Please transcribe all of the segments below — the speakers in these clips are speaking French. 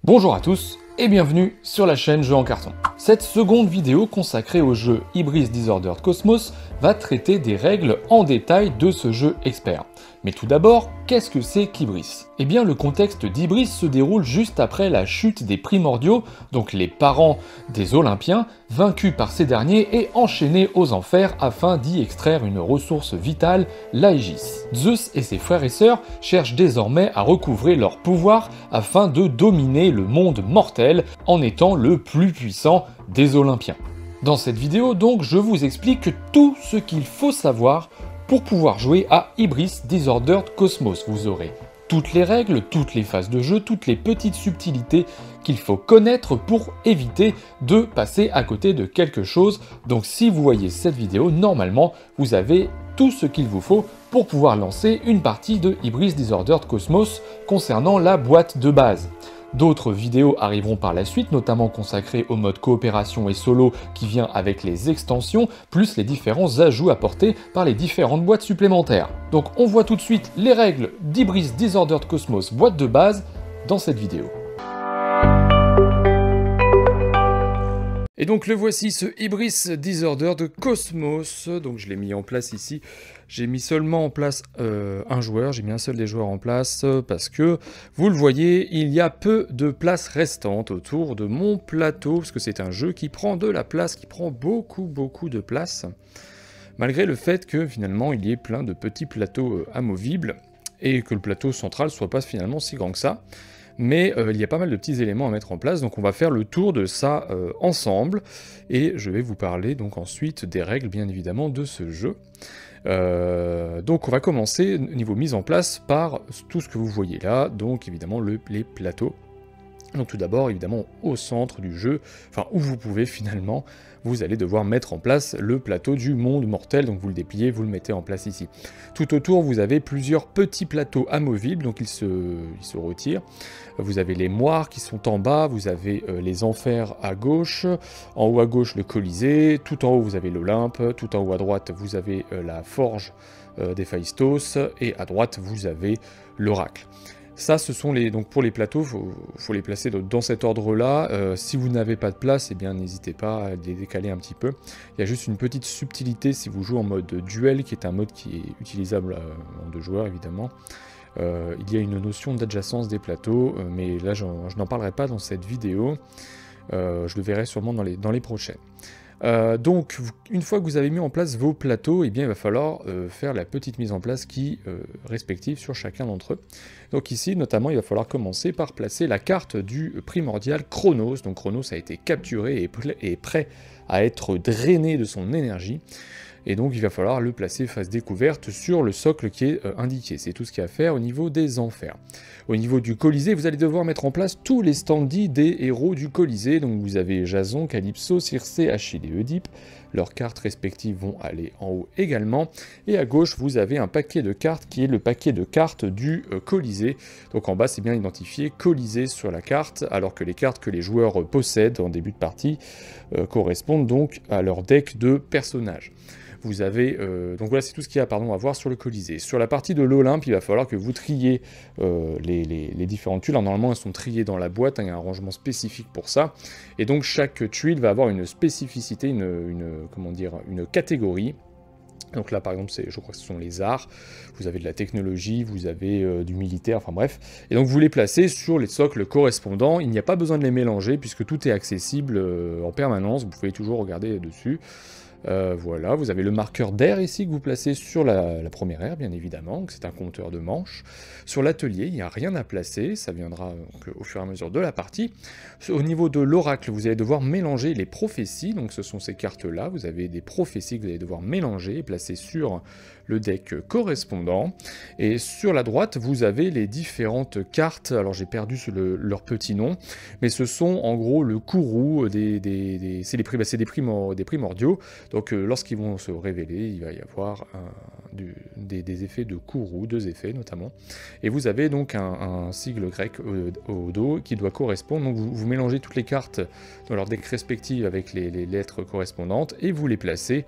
Bonjour à tous et bienvenue sur la chaîne Jeux en carton. Cette seconde vidéo consacrée au jeu Hybris Disordered Cosmos va traiter des règles en détail de ce jeu expert. Mais tout d'abord, qu'est-ce que c'est qu'Hybris? Eh bien, le contexte d'Hybris se déroule juste après la chute des Primordiaux, donc les parents des Olympiens, vaincus par ces derniers et enchaînés aux enfers afin d'y extraire une ressource vitale, l'Aegis. Zeus et ses frères et sœurs cherchent désormais à recouvrer leur pouvoir afin de dominer le monde mortel en étant le plus puissant des Olympiens. Dans cette vidéo donc, je vous explique tout ce qu'il faut savoir pour pouvoir jouer à Hybris Disordered Cosmos. Vous aurez toutes les règles, toutes les phases de jeu, toutes les petites subtilités qu'il faut connaître pour éviter de passer à côté de quelque chose. Donc si vous voyez cette vidéo, normalement, vous avez tout ce qu'il vous faut pour pouvoir lancer une partie de Hybris Disordered Cosmos concernant la boîte de base. D'autres vidéos arriveront par la suite, notamment consacrées au mode coopération et solo qui vient avec les extensions, plus les différents ajouts apportés par les différentes boîtes supplémentaires. Donc on voit tout de suite les règles d'Hybris Disordered Cosmos boîte de base dans cette vidéo. Et donc le voici, ce Hybris Disordered Cosmos. Donc je l'ai mis en place ici. J'ai mis seulement en place un joueur, j'ai mis un seul des joueurs en place parce que, vous le voyez, il y a peu de place restante autour de mon plateau, parce que c'est un jeu qui prend de la place, qui prend beaucoup de place, malgré le fait que finalement il y ait plein de petits plateaux amovibles et que le plateau central soit pas finalement si grand que ça. Mais il y a pas mal de petits éléments à mettre en place, donc on va faire le tour de ça ensemble, et je vais vous parler donc ensuite des règles bien évidemment de ce jeu. Donc on va commencer niveau mise en place par tout ce que vous voyez là, donc évidemment les plateaux. Donc tout d'abord évidemment au centre du jeu, enfin où vous pouvez finalement, vous allez devoir mettre en place le plateau du monde mortel, donc vous le dépliez, vous le mettez en place ici. Tout autour vous avez plusieurs petits plateaux amovibles, donc ils se retirent. Vous avez les moires qui sont en bas, vous avez les enfers à gauche, en haut à gauche le Colisée, tout en haut vous avez l'Olympe, tout en haut à droite vous avez la forge d'Héphaïstos, et à droite vous avez l'Oracle. Ça, ce sont les... Donc pour les plateaux, faut les placer dans cet ordre-là. Si vous n'avez pas de place, eh bien n'hésitez pas à les décaler un petit peu. Il y a juste une petite subtilité si vous jouez en mode duel, qui est un mode qui est utilisable en 2 joueurs, évidemment. Il y a une notion d'adjacence des plateaux, mais là, je n'en parlerai pas dans cette vidéo. Je le verrai sûrement dans les prochaines. Donc, une fois que vous avez mis en place vos plateaux, eh bien, il va falloir faire la petite mise en place respective sur chacun d'entre eux. Donc ici, notamment, il va falloir commencer par placer la carte du primordial Chronos. Donc Chronos a été capturé et est prêt à être drainé de son énergie. Et donc il va falloir le placer face découverte sur le socle qui est indiqué. C'est tout ce qu'il y a à faire au niveau des enfers. Au niveau du Colisée, vous allez devoir mettre en place tous les standees des héros du Colisée. Donc vous avez Jason, Calypso, Circé, Achille et Oedipe. Leurs cartes respectives vont aller en haut également. Et à gauche, vous avez un paquet de cartes qui est le paquet de cartes du Colisée. Donc en bas, c'est bien identifié Colisée sur la carte, alors que les cartes que les joueurs possèdent en début de partie correspondent donc à leur deck de personnages. Vous avez, donc voilà, c'est tout ce qu'il y a à voir sur le Colisée. Sur la partie de l'Olympe, il va falloir que vous triez les différentes tuiles. Alors, normalement, elles sont triées dans la boîte, hein, il y a un rangement spécifique pour ça. Et donc, chaque tuile va avoir une spécificité, comment dire, une catégorie. Donc là, par exemple, je crois que ce sont les arts, vous avez de la technologie, vous avez du militaire, enfin bref. Et donc, vous les placez sur les socles correspondants. Il n'y a pas besoin de les mélanger, puisque tout est accessible en permanence. Vous pouvez toujours regarder dessus. Voilà, vous avez le marqueur d'air ici que vous placez sur la première aire, bien évidemment, c'est un compteur de manches. Sur l'atelier, il n'y a rien à placer, ça viendra donc, au fur et à mesure de la partie. Au niveau de l'oracle, vous allez devoir mélanger les prophéties, donc ce sont ces cartes-là, vous avez des prophéties que vous allez devoir mélanger et placer sur le deck correspondant. Et sur la droite, vous avez les différentes cartes, alors j'ai perdu leur petit nom, mais ce sont en gros le courroux, c'est des primordiaux. Donc lorsqu'ils vont se révéler, il va y avoir des effets de Kourou, 2 effets notamment. Et vous avez donc un sigle grec au dos qui doit correspondre. Donc vous mélangez toutes les cartes dans leur deck respective avec les lettres correspondantes et vous les placez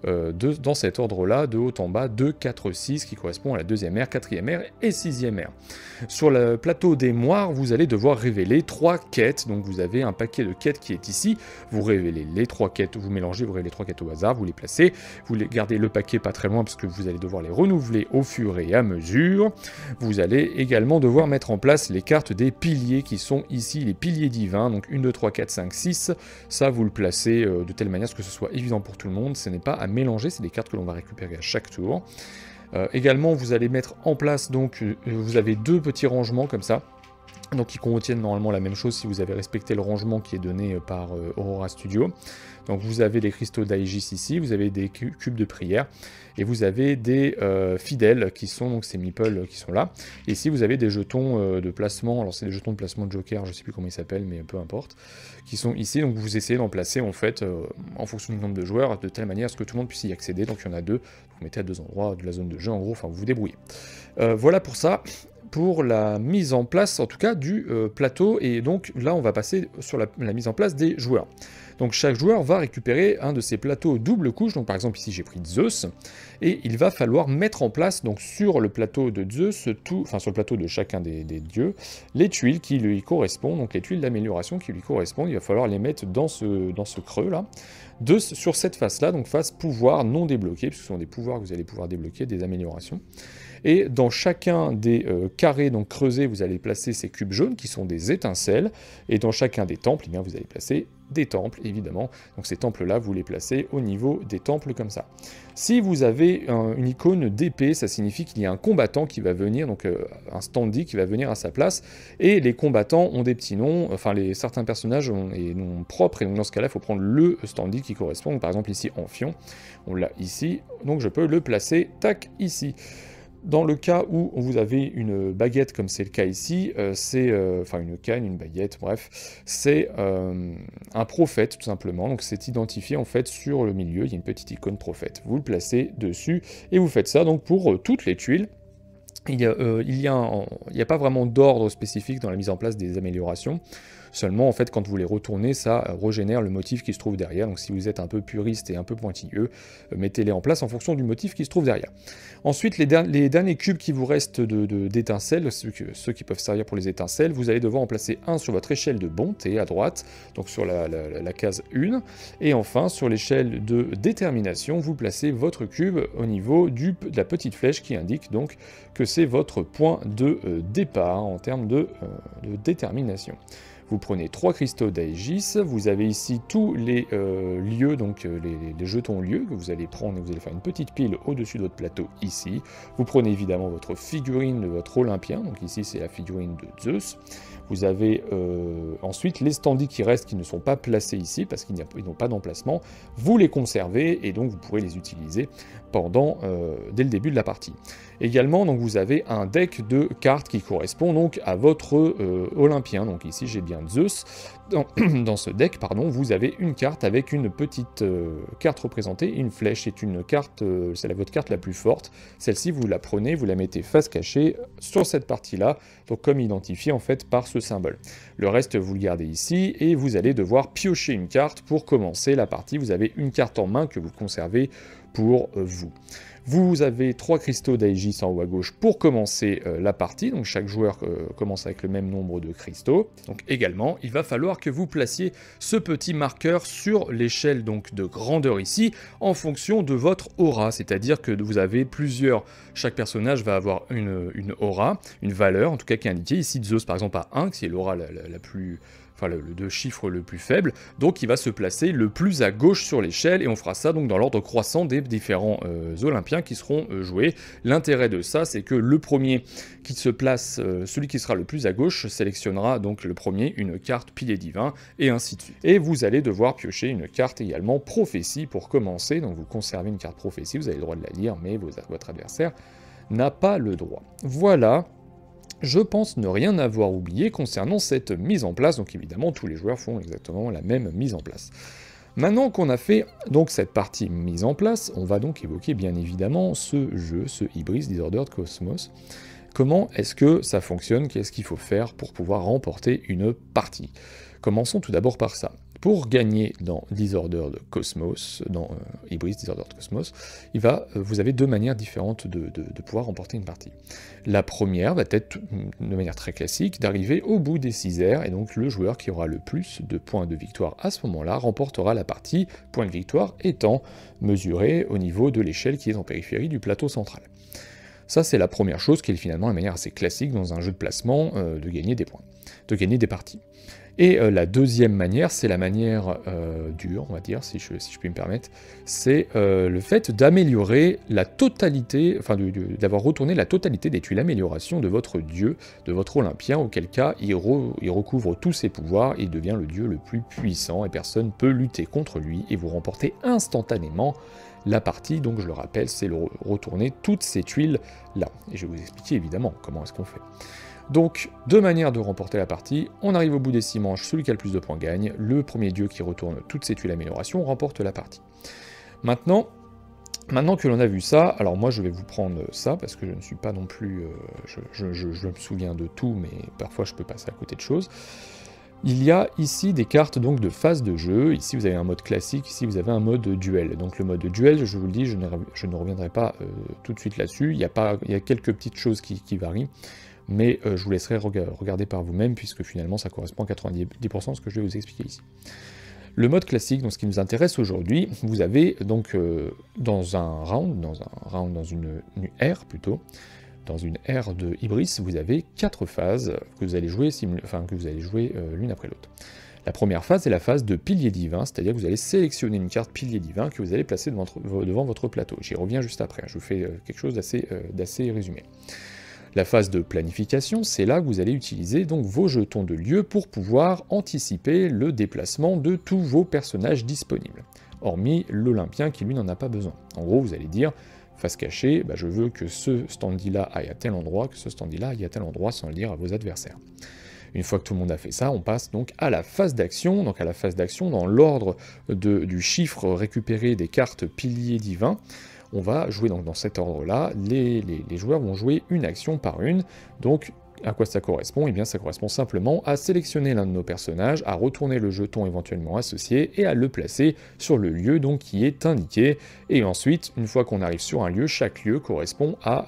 dans cet ordre-là, de haut en bas, 2, 4, 6, qui correspond à la 2e ère, 4e ère et 6e ère. Sur le plateau des moires, vous allez devoir révéler 3 quêtes. Donc vous avez un paquet de quêtes qui est ici. Vous révélez les 3 quêtes, vous mélangez, vous révélez les 3 quêtes au hasard, vous les placez. Vous les gardez le paquet pas très loin parce que vous allez devoir les renouveler au fur et à mesure. Vous allez également devoir mettre en place les cartes des piliers qui sont ici, les piliers divins. Donc 1, 2, 3, 4, 5, 6. Ça, vous le placez de telle manière que ce soit évident pour tout le monde. Ce n'est pas à mélanger, c'est des cartes que l'on va récupérer à chaque tour. Également, vous allez mettre en place, donc, vous avez 2 petits rangements comme ça, donc qui contiennent normalement la même chose si vous avez respecté le rangement qui est donné par Aurora Studio. Donc vous avez des cristaux d'Aegis ici, vous avez des cubes de prière, et vous avez des fidèles qui sont donc ces meeples qui sont là. Et ici vous avez des jetons de placement, alors c'est des jetons de placement de Joker, je ne sais plus comment ils s'appellent, mais peu importe, qui sont ici. Donc vous essayez d'en placer en fait en fonction du nombre de joueurs, de telle manière à ce que tout le monde puisse y accéder. Donc il y en a 2, vous mettez à 2 endroits de la zone de jeu, en gros, enfin vous vous débrouillez. Voilà pour ça. Pour la mise en place, en tout cas, du plateau. Et donc là, on va passer sur la mise en place des joueurs. Donc chaque joueur va récupérer un de ces plateaux double couche. Donc par exemple, ici, j'ai pris Zeus. Et il va falloir mettre en place, donc sur le plateau de Zeus, sur le plateau de chacun des dieux, les tuiles qui lui correspondent. Donc les tuiles d'amélioration qui lui correspondent. Il va falloir les mettre dans ce creux-là. Sur cette face-là, donc face pouvoir non débloqué, puisque ce sont des pouvoirs que vous allez pouvoir débloquer, des améliorations. Et dans chacun des carrés donc creusés, vous allez placer ces cubes jaunes qui sont des étincelles. Et dans chacun des temples, eh bien, vous allez placer des temples, évidemment. Donc ces temples-là, vous les placez au niveau des temples comme ça. Si vous avez une icône d'épée, ça signifie qu'il y a un combattant qui va venir, donc un standee qui va venir à sa place. Et les combattants ont des petits noms, enfin certains personnages ont des noms propres. Et donc dans ce cas-là, il faut prendre le standee qui correspond. Donc, par exemple ici, Amphion, on l'a ici. Donc je peux le placer, tac, ici. Dans le cas où vous avez une baguette, comme c'est le cas ici, enfin une canne, une baguette, bref, c'est un prophète tout simplement. Donc c'est identifié en fait sur le milieu, il y a une petite icône prophète. Vous le placez dessus et vous faites ça donc pour toutes les tuiles. Il n'y a pas vraiment d'ordre spécifique dans la mise en place des améliorations. Seulement, en fait, quand vous les retournez, ça régénère le motif qui se trouve derrière. Donc si vous êtes un peu puriste et un peu pointilleux, mettez-les en place en fonction du motif qui se trouve derrière. Ensuite, les derniers cubes qui vous restent d'étincelles, ceux qui peuvent servir pour les étincelles, vous allez devoir en placer un sur votre échelle de bonté à droite, donc sur la case 1. Et enfin, sur l'échelle de détermination, vous placez votre cube au niveau de la petite flèche qui indique donc que c'est votre point de départ en termes de détermination. Vous prenez 3 cristaux d'Aegis, vous avez ici tous les lieux, donc les jetons lieux que vous allez prendre et vous allez faire une petite pile au-dessus de votre plateau ici. Vous prenez évidemment votre figurine de votre Olympien, donc ici c'est la figurine de Zeus. Vous avez ensuite les standees qui restent, qui ne sont pas placés ici parce qu'ils n'ont pas d'emplacement. Vous les conservez et donc vous pourrez les utiliser dès le début de la partie. Également, donc, vous avez un deck de cartes qui correspond donc à votre Olympien. Donc ici j'ai bien Zeus. Dans ce deck, pardon, vous avez une carte avec une petite carte représentée, une flèche. C'est une carte, c'est votre carte la plus forte. Celle-ci, vous la prenez, vous la mettez face cachée sur cette partie-là, donc comme identifié en fait par ce symbole. Le reste, vous le gardez ici et vous allez devoir piocher une carte pour commencer la partie. Vous avez une carte en main que vous conservez pour vous. Vous avez 3 cristaux d'Aegis en haut à gauche pour commencer la partie, donc chaque joueur commence avec le même nombre de cristaux. Donc également, il va falloir que vous placiez ce petit marqueur sur l'échelle donc de grandeur ici, en fonction de votre aura, c'est-à-dire que vous avez chaque personnage va avoir une aura, une valeur en tout cas qui est indiquée, ici Zeus par exemple à 1, qui est l'aura la plus... enfin le chiffre le plus faible, donc il va se placer le plus à gauche sur l'échelle, et on fera ça donc dans l'ordre croissant des différents Olympiens qui seront joués. L'intérêt de ça, c'est que le premier qui se place, celui qui sera le plus à gauche, sélectionnera donc le premier une carte pilier divin, et ainsi de suite. Et vous allez devoir piocher une carte également prophétie pour commencer, donc vous conservez une carte prophétie, vous avez le droit de la lire, mais votre adversaire n'a pas le droit. Voilà. Je pense ne rien avoir oublié concernant cette mise en place, donc évidemment tous les joueurs font exactement la même mise en place. Maintenant qu'on a fait donc cette partie mise en place, on va donc évoquer bien évidemment ce jeu, ce Hybris Disordered Cosmos. Comment est-ce que ça fonctionne? Qu'est-ce qu'il faut faire pour pouvoir remporter une partie? Commençons tout d'abord par ça. Pour gagner dans Disordered Cosmos, dans Hybris Disordered Cosmos, vous avez deux manières différentes de pouvoir remporter une partie. La première va être, de manière très classique, d'arriver au bout des 6 aires, et donc le joueur qui aura le plus de points de victoire à ce moment-là remportera la partie, point de victoire étant mesuré au niveau de l'échelle qui est en périphérie du plateau central. Ça, c'est la première chose qui est finalement une manière assez classique dans un jeu de placement de gagner des points, de gagner des parties. Et la deuxième manière, c'est la manière dure, on va dire, si je puis me permettre, c'est le fait d'améliorer la totalité, enfin d'avoir retourné la totalité des tuiles amélioration de votre dieu, de votre Olympien, auquel cas il recouvre tous ses pouvoirs, il devient le dieu le plus puissant et personne ne peut lutter contre lui et vous remportez instantanément la partie. Donc je le rappelle, c'est retourner toutes ces tuiles là. Et je vais vous expliquer évidemment comment est-ce qu'on fait. Donc, deux manières de remporter la partie, on arrive au bout des 6 manches, celui qui a le plus de points gagne, le premier dieu qui retourne toutes ses tuiles amélioration remporte la partie. Maintenant que l'on a vu ça, alors moi je vais vous prendre ça, parce que je ne suis pas non plus... je me souviens de tout, mais parfois je peux passer à côté de choses. Il y a ici des cartes donc de phase de jeu, ici vous avez un mode classique, ici vous avez un mode duel. Donc le mode duel, je vous le dis, je ne reviendrai pas tout de suite là-dessus, il y a quelques petites choses qui varient, mais je vous laisserai regarder par vous-même, puisque finalement ça correspond à 90% de ce que je vais vous expliquer ici. Le mode classique, donc ce qui nous intéresse aujourd'hui, vous avez donc dans une ère plutôt, dans une ère de Hybris, vous avez 4 phases que vous allez jouer, l'une après l'autre. La première phase est la phase de pilier divin, c'est-à-dire que vous allez sélectionner une carte pilier divin que vous allez placer devant votre plateau. J'y reviens juste après, je vous fais quelque chose d'assez résumé. La phase de planification, c'est là que vous allez utiliser donc vos jetons de lieu pour pouvoir anticiper le déplacement de tous vos personnages disponibles, hormis l'Olympien qui lui n'en a pas besoin. En gros, vous allez dire, face cachée, je veux que ce standy-là aille à tel endroit, que ce standy-là aille à tel endroit, sans le dire à vos adversaires. Une fois que tout le monde a fait ça, on passe donc à la phase d'action. Donc à la phase d'action, dans l'ordre du chiffre récupéré des cartes piliers divins, on va jouer donc dans cet ordre-là, les joueurs vont jouer une action par une, donc à quoi ça correspond? Eh bien ça correspond simplement à sélectionner l'un de nos personnages, à retourner le jeton éventuellement associé, et à le placer sur le lieu donc qui est indiqué, et ensuite, une fois qu'on arrive sur un lieu, chaque lieu correspond à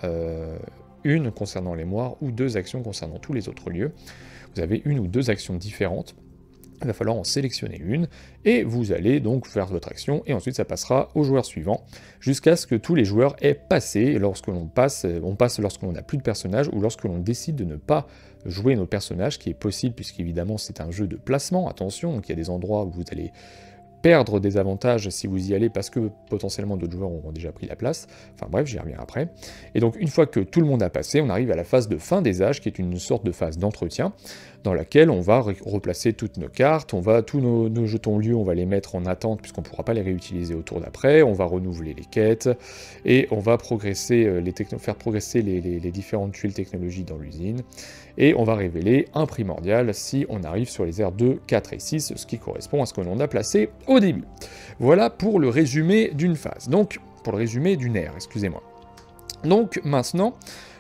une concernant les moires, ou 2 actions concernant tous les autres lieux. Vous avez 1 ou 2 actions différentes, il va falloir en sélectionner une, et vous allez donc faire votre action, et ensuite ça passera au joueur suivant, jusqu'à ce que tous les joueurs aient passé, et lorsque l'on passe, on passe lorsque l'on n'a plus de personnages, ou lorsque l'on décide de ne pas jouer nos personnages, qui est possible, puisqu'évidemment c'est un jeu de placement, attention, donc il y a des endroits où vous allez perdre des avantages si vous y allez parce que potentiellement d'autres joueurs auront déjà pris la place. Enfin bref, j'y reviens après. Et donc une fois que tout le monde a passé, on arrive à la phase de fin des âges, qui est une sorte de phase d'entretien, dans laquelle on va replacer toutes nos cartes, tous nos jetons lieux, on va les mettre en attente puisqu'on ne pourra pas les réutiliser au tour d'après, on va renouveler les quêtes, et on va faire progresser les différentes tuiles technologies dans l'usine, et on va révéler un primordial si on arrive sur les aires 2, 4 et 6, ce qui correspond à ce que l'on a placé au début. Voilà pour le résumé d'une phase, donc pour le résumé d'une ère, excusez-moi. Donc maintenant,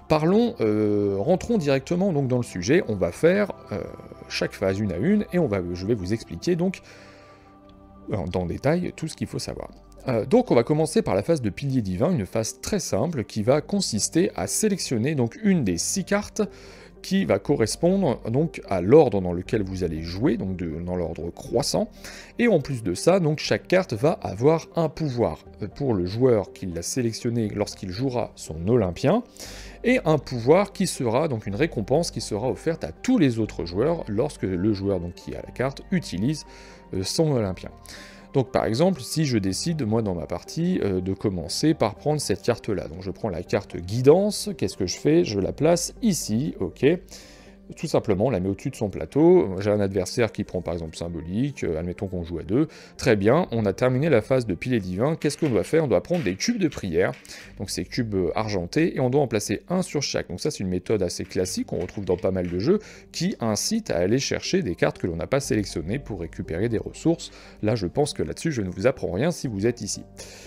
rentrons directement donc dans le sujet, on va faire chaque phase une à une, et je vais vous expliquer donc dans le détail tout ce qu'il faut savoir. Donc on va commencer par la phase de pilier divin, une phase très simple qui va consister à sélectionner donc une des 6 cartes qui va correspondre donc à l'ordre dans lequel vous allez jouer, donc dans l'ordre croissant, et en plus de ça, donc chaque carte va avoir un pouvoir pour le joueur qui l'a sélectionné lorsqu'il jouera son Olympien, et un pouvoir qui sera donc une récompense qui sera offerte à tous les autres joueurs lorsque le joueur donc qui a la carte utilise son Olympien. Donc par exemple, si je décide, moi dans ma partie, de commencer par prendre cette carte-là, donc je prends la carte guidance, qu'est-ce que je fais? Je la place ici, ok. tout simplement, on la met au-dessus de son plateau. J'ai un adversaire qui prend par exemple symbolique, admettons qu'on joue à 2. Très bien, on a terminé la phase de pilier divin. Qu'est-ce qu'on doit faire? On doit prendre des cubes de prière, donc ces cubes argentés, et on doit en placer un sur chaque. Donc ça, c'est une méthode assez classique, qu'on retrouve dans pas mal de jeux, qui incite à aller chercher des cartes que l'on n'a pas sélectionnées pour récupérer des ressources. Là, je pense que là-dessus, je ne vous apprends rien si vous êtes ici.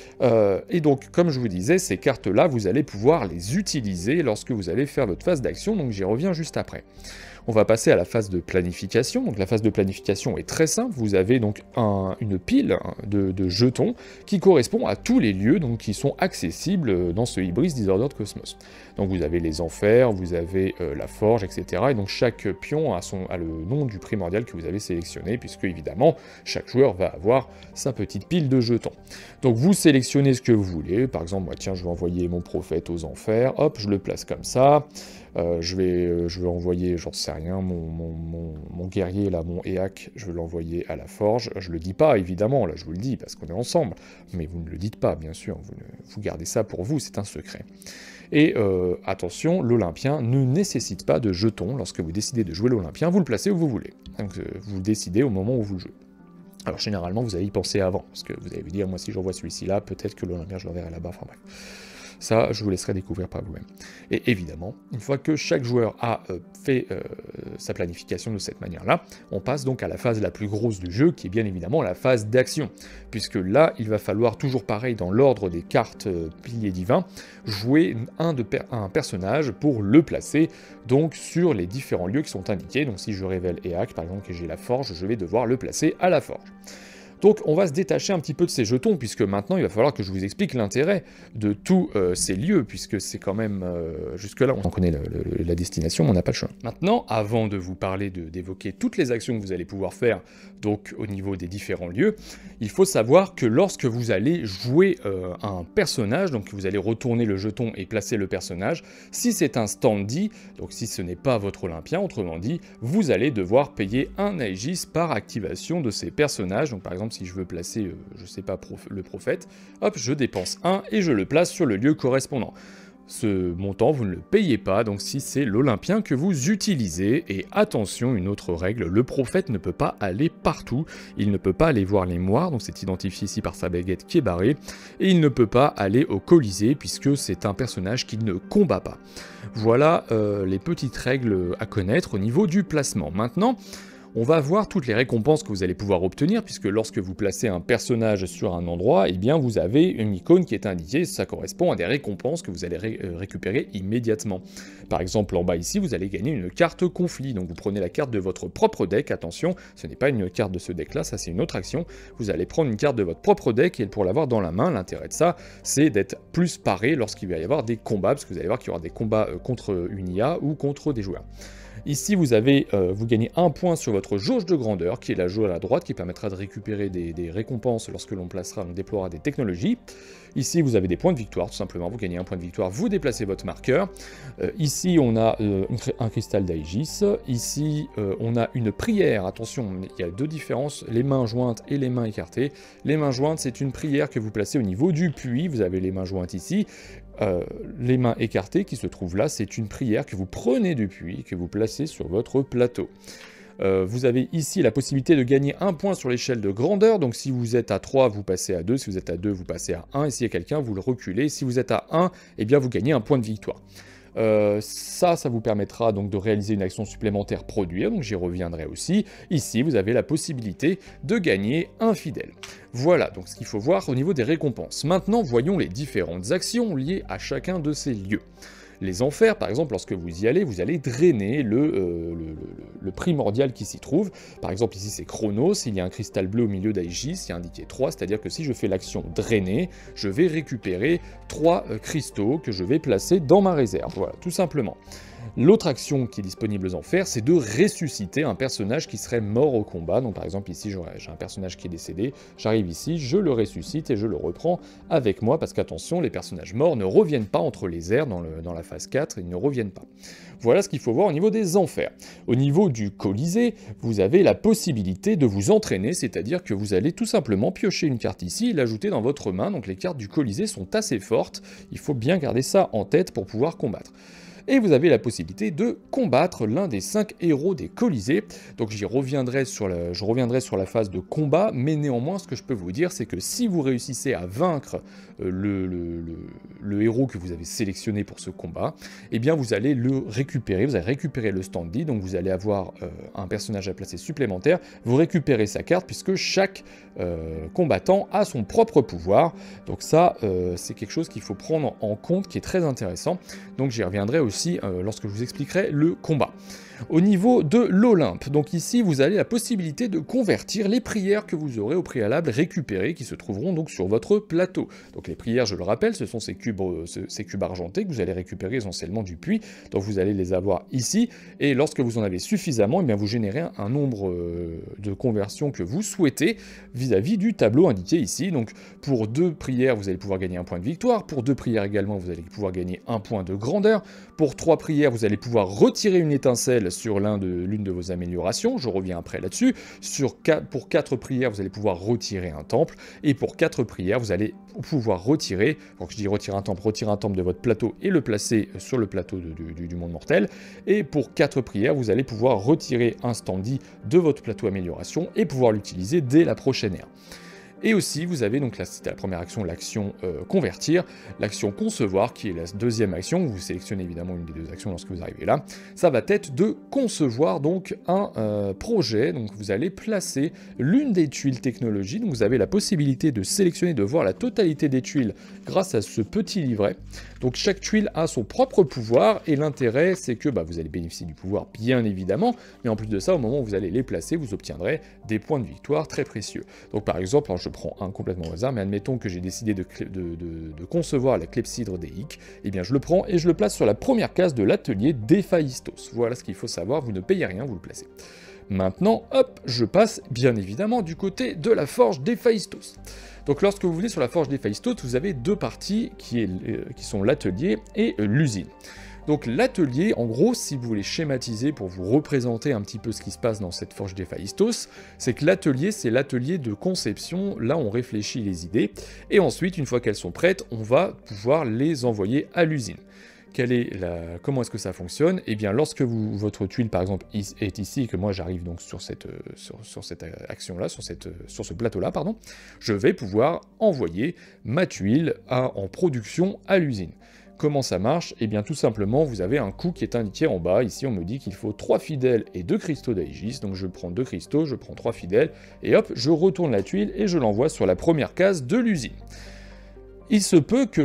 Et donc, comme je vous disais, ces cartes-là, vous allez pouvoir les utiliser lorsque vous allez faire votre phase d'action, donc j'y reviens juste après. On va passer à la phase de planification. Donc la phase de planification est très simple. Vous avez donc une pile de jetons qui correspond à tous les lieux donc, qui sont accessibles dans ce Hybris Disordered Cosmos. Donc vous avez les enfers, vous avez la forge, etc. Et donc chaque pion a le nom du primordial que vous avez sélectionné, puisque évidemment, chaque joueur va avoir sa petite pile de jetons. Donc vous sélectionnez ce que vous voulez. Par exemple, moi, tiens, je vais envoyer mon prophète aux enfers. Hop, je le place comme ça. Je vais envoyer, j'en sais rien, mon guerrier, là, mon Éac, je vais l'envoyer à la forge. Je le dis pas, évidemment, là, je vous le dis, parce qu'on est ensemble. Mais vous ne le dites pas, bien sûr. Vous gardez ça pour vous, c'est un secret. Et attention, l'Olympien ne nécessite pas de jetons. Lorsque vous décidez de jouer l'Olympien, vous le placez où vous voulez. Donc vous décidez au moment où vous le jouez. Alors généralement, vous allez y penser avant, parce que vous allez vous dire, moi si j'envoie celui-ci là, peut-être que l'Olympien je l'enverrai là-bas, enfin bref. Ça, je vous laisserai découvrir par vous-même. Et évidemment, une fois que chaque joueur a fait sa planification de cette manière-là, on passe donc à la phase la plus grosse du jeu, qui est bien évidemment la phase d'action. Puisque là, il va falloir, toujours pareil, dans l'ordre des cartes piliers divins, jouer un personnage pour le placer donc sur les différents lieux qui sont indiqués. Donc si je révèle Éac, par exemple, que j'ai la forge, je vais devoir le placer à la forge. Donc on va se détacher un petit peu de ces jetons, puisque maintenant il va falloir que je vous explique l'intérêt de tous ces lieux, puisque c'est quand même, jusque-là on connaît la destination, mais on n'a pas le choix. Maintenant, avant de vous parler d'évoquer toutes les actions que vous allez pouvoir faire, donc au niveau des différents lieux, il faut savoir que lorsque vous allez jouer un personnage, donc vous allez retourner le jeton et placer le personnage, si c'est un standee, donc si ce n'est pas votre Olympien, autrement dit, vous allez devoir payer un Aegis par activation de ces personnages, donc par exemple si je veux placer, je sais pas, le prophète, hop, je dépense 1 et je le place sur le lieu correspondant. Ce montant, vous ne le payez pas, donc si c'est l'Olympien que vous utilisez, et attention, une autre règle, le prophète ne peut pas aller partout, il ne peut pas aller voir les moires, donc c'est identifié ici par sa baguette qui est barrée, et il ne peut pas aller au Colisée, puisque c'est un personnage qui ne combat pas. Voilà les petites règles à connaître au niveau du placement. Maintenant, on va voir toutes les récompenses que vous allez pouvoir obtenir, puisque lorsque vous placez un personnage sur un endroit, eh bien vous avez une icône qui est indiquée, ça correspond à des récompenses que vous allez récupérer immédiatement. Par exemple, en bas ici, vous allez gagner une carte conflit, donc vous prenez la carte de votre propre deck, attention, ce n'est pas une carte de ce deck-là, ça c'est une autre action, vous allez prendre une carte de votre propre deck, et pour l'avoir dans la main, l'intérêt de ça, c'est d'être plus paré lorsqu'il va y avoir des combats, parce que vous allez voir qu'il y aura des combats contre une IA ou contre des joueurs. Ici, vous gagnez 1 point sur votre jauge de grandeur, qui est la jauge à la droite, qui permettra de récupérer des récompenses lorsque l'on déploiera des technologies. Ici, vous avez des points de victoire, tout simplement. Vous gagnez 1 point de victoire, vous déplacez votre marqueur. Ici, on a un cristal d'Aegis. Ici, on a une prière. Attention, il y a deux différences, les mains jointes et les mains écartées. Les mains jointes, c'est une prière que vous placez au niveau du puits. Vous avez les mains jointes ici. Les mains écartées qui se trouvent là, c'est une prière que vous prenez du puits, que vous placez sur votre plateau. Vous avez ici la possibilité de gagner 1 point sur l'échelle de grandeur, donc si vous êtes à 3, vous passez à 2, si vous êtes à 2, vous passez à 1, et s'il y a quelqu'un, vous le reculez, si vous êtes à 1, eh bien vous gagnez 1 point de victoire. Ça vous permettra donc de réaliser une action supplémentaire produire, donc j'y reviendrai aussi. Ici, vous avez la possibilité de gagner un fidèle. Voilà donc ce qu'il faut voir au niveau des récompenses. Maintenant, voyons les différentes actions liées à chacun de ces lieux. Les enfers, par exemple, lorsque vous y allez, vous allez drainer le primordial qui s'y trouve. Par exemple, ici c'est Chronos, il y a un cristal bleu au milieu d'Aegis, il y a indiqué 3, c'est-à-dire que si je fais l'action drainer, je vais récupérer 3 cristaux que je vais placer dans ma réserve. Voilà, tout simplement. L'autre action qui est disponible aux enfers, c'est de ressusciter un personnage qui serait mort au combat. Donc par exemple ici j'ai un personnage qui est décédé, j'arrive ici, je le ressuscite et je le reprends avec moi, parce qu'attention, les personnages morts ne reviennent pas entre les airs dans la phase 4, ils ne reviennent pas. Voilà ce qu'il faut voir au niveau des enfers. Au niveau du Colisée, vous avez la possibilité de vous entraîner, c'est-à-dire que vous allez tout simplement piocher une carte ici et l'ajouter dans votre main. Donc les cartes du Colisée sont assez fortes, il faut bien garder ça en tête pour pouvoir combattre. et vous avez la possibilité de combattre l'un des 5 héros des Colisées. Donc je reviendrai sur la phase de combat, mais néanmoins ce que je peux vous dire c'est que si vous réussissez à vaincre le héros que vous avez sélectionné pour ce combat, eh bien vous allez le récupérer, vous allez récupérer le standee, donc vous allez avoir un personnage à placer supplémentaire, vous récupérez sa carte puisque chaque combattant a son propre pouvoir, donc ça c'est quelque chose qu'il faut prendre en compte, qui est très intéressant, donc j'y reviendrai aussi lorsque je vous expliquerai le combat. Au niveau de l'Olympe, donc ici vous avez la possibilité de convertir les prières que vous aurez au préalable récupérées, qui se trouveront donc sur votre plateau. Donc les prières, je le rappelle, ce sont ces cubes argentés que vous allez récupérer essentiellement du puits, donc vous allez les avoir ici, et lorsque vous en avez suffisamment, eh bien vous générez un nombre de conversions que vous souhaitez vis-à-vis du tableau indiqué ici. Donc pour 2 prières, vous allez pouvoir gagner 1 point de victoire, pour 2 prières également, vous allez pouvoir gagner 1 point de grandeur, pour 3 prières, vous allez pouvoir retirer une étincelle sur l'une de vos améliorations, je reviens après là-dessus. Pour 4 prières, vous allez pouvoir retirer un temple, et pour 4 prières, vous allez pouvoir retirer, donc je dis retirer un temple de votre plateau et le placer sur le plateau du monde mortel, et pour 4 prières, vous allez pouvoir retirer un standee de votre plateau amélioration et pouvoir l'utiliser dès la prochaine ère. Et aussi, vous avez, donc là c'était la première action, l'action convertir, l'action concevoir, qui est la deuxième action, vous sélectionnez évidemment une des 2 actions lorsque vous arrivez là, ça va être de concevoir donc un projet, donc vous allez placer l'une des tuiles technologies, donc vous avez la possibilité de sélectionner, de voir la totalité des tuiles grâce à ce petit livret, donc chaque tuile a son propre pouvoir, et l'intérêt c'est que vous allez bénéficier du pouvoir bien évidemment, mais en plus de ça, au moment où vous allez les placer, vous obtiendrez des points de victoire très précieux. Donc par exemple, je prends un complètement au hasard, mais admettons que j'ai décidé de concevoir la clepsydre d'Eik, et bien je le prends et je le place sur la première case de l'atelier d'Héphaïstos. Voilà ce qu'il faut savoir, vous ne payez rien, vous le placez. Maintenant, hop, je passe bien évidemment du côté de la forge d'Héphaïstos. Donc lorsque vous venez sur la forge d'Héphaïstos, vous avez 2 parties qui sont l'atelier et l'usine. Donc l'atelier, en gros, si vous voulez schématiser pour vous représenter un petit peu ce qui se passe dans cette forge d'Héphaïstos, c'est que l'atelier, c'est l'atelier de conception, là on réfléchit les idées, et ensuite, une fois qu'elles sont prêtes, on va pouvoir les envoyer à l'usine. Comment est-ce que ça fonctionne? Eh bien, lorsque votre tuile, par exemple, est ici, et que moi j'arrive donc sur cette action-là, sur ce plateau-là, pardon, je vais pouvoir envoyer ma tuile en production à l'usine. Comment ça marche? Eh bien tout simplement, vous avez un coût qui est indiqué en bas. Ici, on me dit qu'il faut 3 fidèles et 2 cristaux d'Aegis. Donc je prends 2 cristaux, je prends 3 fidèles, et hop, je retourne la tuile et je l'envoie sur la première case de l'usine. Il se peut que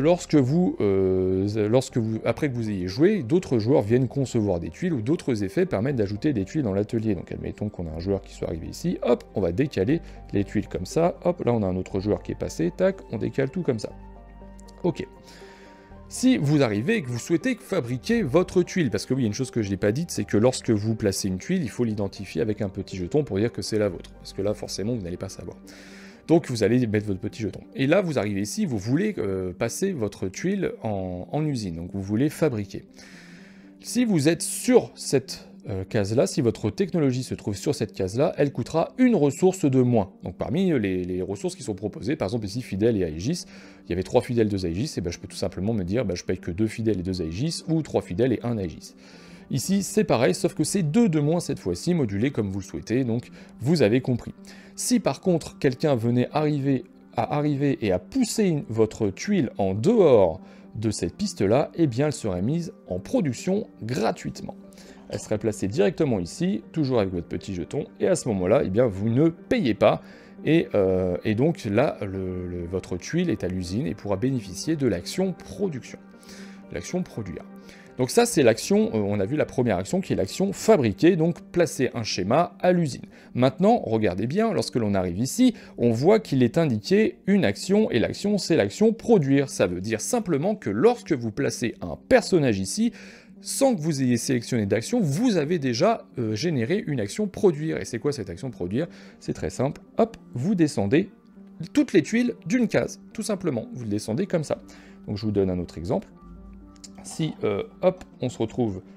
après que vous ayez joué, d'autres joueurs viennent concevoir des tuiles ou d'autres effets permettent d'ajouter des tuiles dans l'atelier. Donc admettons qu'on a un joueur qui soit arrivé ici, hop, on va décaler les tuiles comme ça, hop, là on a un autre joueur qui est passé, tac, on décale tout comme ça. Ok. Si vous arrivez et que vous souhaitez fabriquer votre tuile, parce que oui, il y a une chose que je n'ai pas dite, c'est que lorsque vous placez une tuile, il faut l'identifier avec un petit jeton pour dire que c'est la vôtre, parce que là, forcément, vous n'allez pas savoir. Donc vous allez mettre votre petit jeton. Et là, vous arrivez ici, vous voulez passer votre tuile en usine, donc vous voulez fabriquer. Si vous êtes sur cette case-là, si votre technologie se trouve sur cette case-là, elle coûtera une ressource de moins. Donc parmi les ressources qui sont proposées, par exemple ici fidèles et Aegis, il y avait 3 fidèles, 2 Aegis, et je peux tout simplement me dire je paye que 2 fidèles et 2 Aegis, ou 3 fidèles et 1 Aegis. Ici c'est pareil, sauf que c'est 2 de moins cette fois-ci, modulé comme vous le souhaitez, donc vous avez compris. Si par contre quelqu'un venait arriver et à pousser votre tuile en dehors de cette piste-là, eh bien elle serait mise en production gratuitement. Elle serait placée directement ici, toujours avec votre petit jeton, et à ce moment-là, eh bien, vous ne payez pas, et donc là, votre tuile est à l'usine et pourra bénéficier de l'action production, l'action produire. Donc ça, c'est l'action, on a vu la première action qui est l'action fabriquer, donc placer un schéma à l'usine. Maintenant, regardez bien, lorsque l'on arrive ici, on voit qu'il est indiqué une action, et l'action, c'est l'action produire. Ça veut dire simplement que lorsque vous placez un personnage ici, sans que vous ayez sélectionné d'action, vous avez déjà généré une action produire. Et c'est quoi cette action produire? C'est très simple, hop, vous descendez toutes les tuiles d'une case, tout simplement. Vous le descendez comme ça. Donc je vous donne un autre exemple. Si, hop, on se retrouve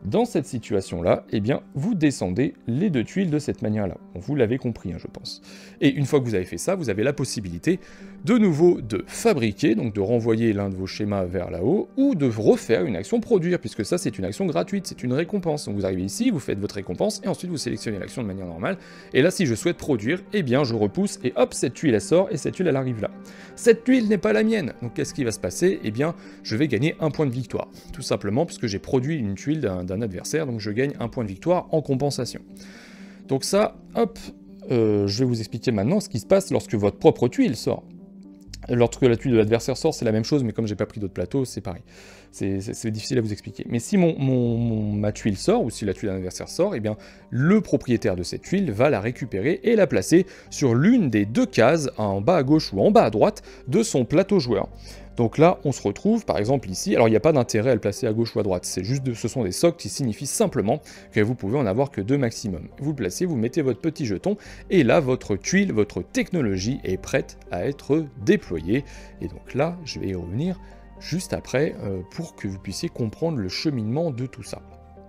Dans cette situation-là, eh bien, vous descendez les 2 tuiles de cette manière-là. Bon, vous l'avez compris, hein, je pense. Et une fois que vous avez fait ça, vous avez la possibilité de nouveau de fabriquer, donc de renvoyer l'un de vos schémas vers là-haut, ou de refaire une action produire, puisque ça c'est une action gratuite, c'est une récompense. Donc vous arrivez ici, vous faites votre récompense, et ensuite vous sélectionnez l'action de manière normale. Et là, si je souhaite produire, eh bien je repousse, et hop, cette tuile elle sort, et cette tuile elle arrive là. Cette tuile n'est pas la mienne, donc qu'est-ce qui va se passer? Eh bien, je vais gagner un point de victoire, tout simplement, puisque j'ai produit une tuile d'un adversaire, donc je gagne un point de victoire en compensation. Donc ça, hop, je vais vous expliquer maintenant ce qui se passe lorsque votre propre tuile sort. Lorsque la tuile de l'adversaire sort, c'est la même chose, mais comme j'ai pas pris d'autres plateaux, c'est pareil. C'est difficile à vous expliquer. Mais si ma tuile sort, ou si la tuile d'un adversaire sort, eh bien, le propriétaire de cette tuile va la récupérer et la placer sur l'une des 2 cases, en bas à gauche ou en bas à droite, de son plateau joueur. Donc là, on se retrouve, par exemple ici, alors il n'y a pas d'intérêt à le placer à gauche ou à droite, ce sont des socles qui signifient simplement que vous pouvez en avoir que 2 maximum. Vous le placez, vous mettez votre petit jeton, et là, votre tuile, votre technologie est prête à être déployée. Et donc là, je vais y revenir juste après, pour que vous puissiez comprendre le cheminement de tout ça.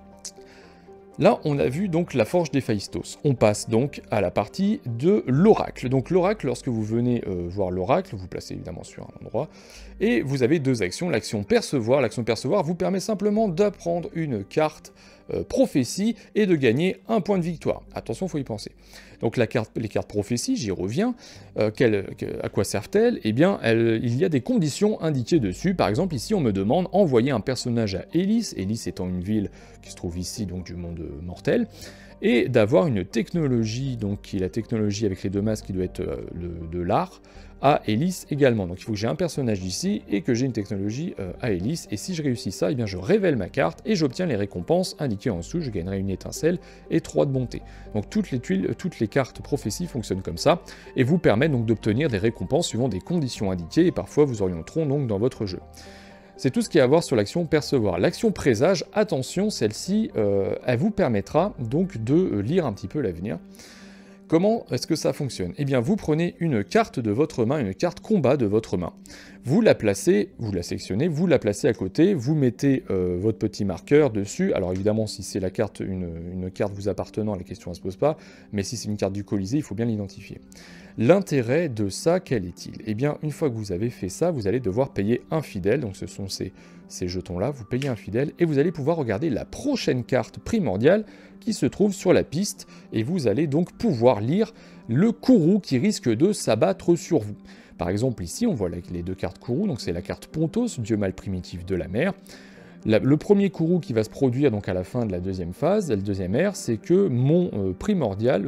Là, on a vu donc la forge d'Héphaïstos. On passe donc à la partie de l'oracle. Donc l'oracle, lorsque vous venez voir l'oracle, vous placez évidemment sur un endroit, et vous avez 2 actions. L'action percevoir vous permet simplement d'apprendre une carte prophétie et de gagner un point de victoire. Attention, il faut y penser. Donc les cartes prophétie, j'y reviens. À quoi servent-elles? Eh bien, il y a des conditions indiquées dessus. Par exemple, ici, on me demande envoyer un personnage à Élis, Élis étant une ville qui se trouve ici, donc du monde mortel, et d'avoir une technologie, donc qui est la technologie avec les 2 masques qui doit être de l'art, à Élis également. Donc il faut que j'ai un personnage ici et que j'ai une technologie à Élis, et si je réussis ça, eh bien je révèle ma carte et j'obtiens les récompenses indiquées en dessous. Je gagnerai une étincelle et 3 de bonté. Donc toutes les cartes prophéties fonctionnent comme ça, et vous permettent donc d'obtenir des récompenses suivant des conditions indiquées, et parfois vous orienteront donc dans votre jeu. C'est tout ce qu'il y a à voir sur l'action percevoir. L'action présage, attention, celle-ci, elle vous permettra donc de lire un petit peu l'avenir. Comment est-ce que ça fonctionne? Eh bien, vous prenez une carte de votre main, une carte combat de votre main. Vous la placez, vous la sélectionnez, vous la placez à côté, vous mettez votre petit marqueur dessus. Alors évidemment, si c'est une carte vous appartenant, la question ne se pose pas, mais si c'est une carte du Colisée, il faut bien l'identifier. L'intérêt de ça, quel est-il? Eh bien, une fois que vous avez fait ça, vous allez devoir payer un fidèle, donc ce sont ces jetons-là, vous payez un fidèle, et vous allez pouvoir regarder la prochaine carte primordiale qui se trouve sur la piste, et vous allez donc pouvoir lire le Kourou qui risque de s'abattre sur vous. Par exemple, ici, on voit les 2 cartes Kourou, donc c'est la carte Pontos, dieu mâle primitif de la mer. Le premier Kourou qui va se produire donc à la fin de la 2e phase, la 2e ère, c'est que mon primordial,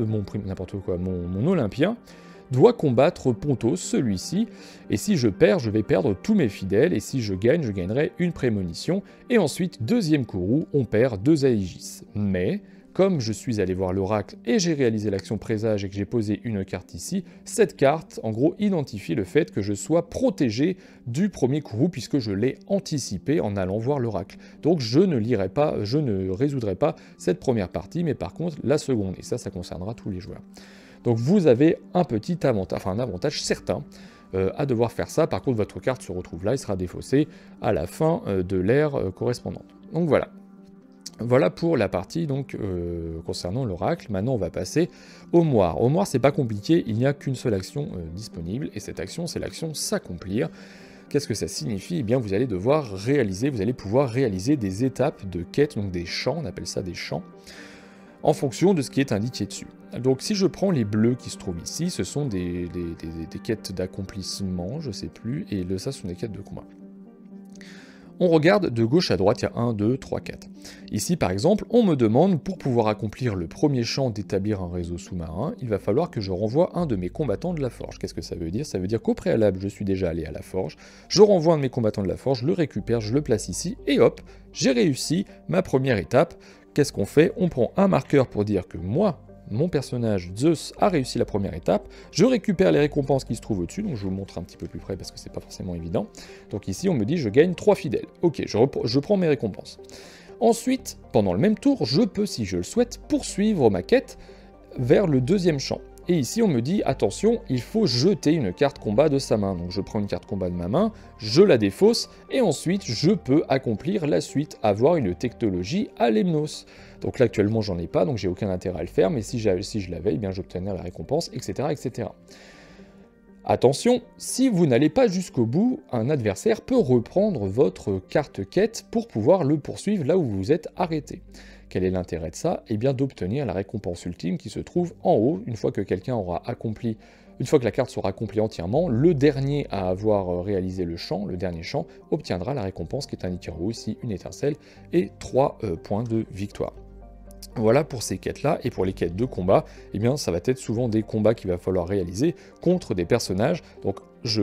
mon Olympien, doit combattre Pontos, celui-ci, et si je perds, je vais perdre tous mes fidèles, et si je gagne, je gagnerai une prémonition, et ensuite, 2e Kourou, on perd 2 Aegis. Mais, comme je suis allé voir l'oracle et j'ai réalisé l'action présage et que j'ai posé une carte ici, cette carte, en gros, identifie le fait que je sois protégé du premier Kourou, puisque je l'ai anticipé en allant voir l'oracle. Donc je ne résoudrai pas cette première partie, mais par contre la seconde, et ça concernera tous les joueurs. Donc vous avez un petit avantage, un avantage certain à devoir faire ça. Par contre, votre carte se retrouve là et sera défaussée à la fin de l'ère correspondante. Donc voilà. Voilà pour la partie donc concernant l'oracle. Maintenant, on va passer au moire. Au moire, c'est pas compliqué, il n'y a qu'une seule action disponible, et cette action, c'est l'action s'accomplir. Qu'est-ce que ça signifie? Eh bien, vous allez pouvoir réaliser des étapes de quête, donc des champs, on appelle ça des champs, en fonction de ce qui est indiqué dessus. Donc si je prends les bleus qui se trouvent ici, ce sont des quêtes d'accomplissement, je sais plus, et ça ce sont des quêtes de combat. On regarde de gauche à droite, il y a 1, 2, 3, 4. Ici par exemple, on me demande, pour pouvoir accomplir le premier champ d'établir un réseau sous-marin, il va falloir que je renvoie un de mes combattants de la forge. Qu'est-ce que ça veut dire? Ça veut dire qu'au préalable, je suis déjà allé à la forge, je renvoie un de mes combattants de la forge, je le récupère, je le place ici, et hop, j'ai réussi ma première étape. Qu'est-ce qu'on fait? On prend un marqueur pour dire que moi, mon personnage Zeus a réussi la première étape, je récupère les récompenses qui se trouvent au-dessus, donc je vous montre un petit peu plus près parce que c'est pas forcément évident. Donc ici on me dit je gagne 3 fidèles. Ok, je prends mes récompenses. Ensuite, pendant le même tour, je peux, si je le souhaite, poursuivre ma quête vers le 2e champ. Et ici, on me dit, attention, il faut jeter une carte combat de sa main. Donc je prends une carte combat de ma main, je la défausse, et ensuite je peux accomplir la suite, avoir une technologie à Lemnos. Donc là, actuellement, j'en ai pas, donc j'ai aucun intérêt à le faire, mais si je l'avais, eh bien j'obtiendrais la récompense, etc., etc. Attention, si vous n'allez pas jusqu'au bout, un adversaire peut reprendre votre carte quête pour pouvoir le poursuivre là où vous vous êtes arrêté. Quel est l'intérêt de ça? Eh bien d'obtenir la récompense ultime qui se trouve en haut, une fois que quelqu'un aura accompli, une fois que la carte sera accomplie entièrement, le dernier à avoir réalisé le champ, le dernier champ, obtiendra la récompense qui est indiquée en haut ici, une étincelle et 3 points de victoire. Voilà pour ces quêtes-là, et pour les quêtes de combat, eh bien ça va être souvent des combats qu'il va falloir réaliser contre des personnages, donc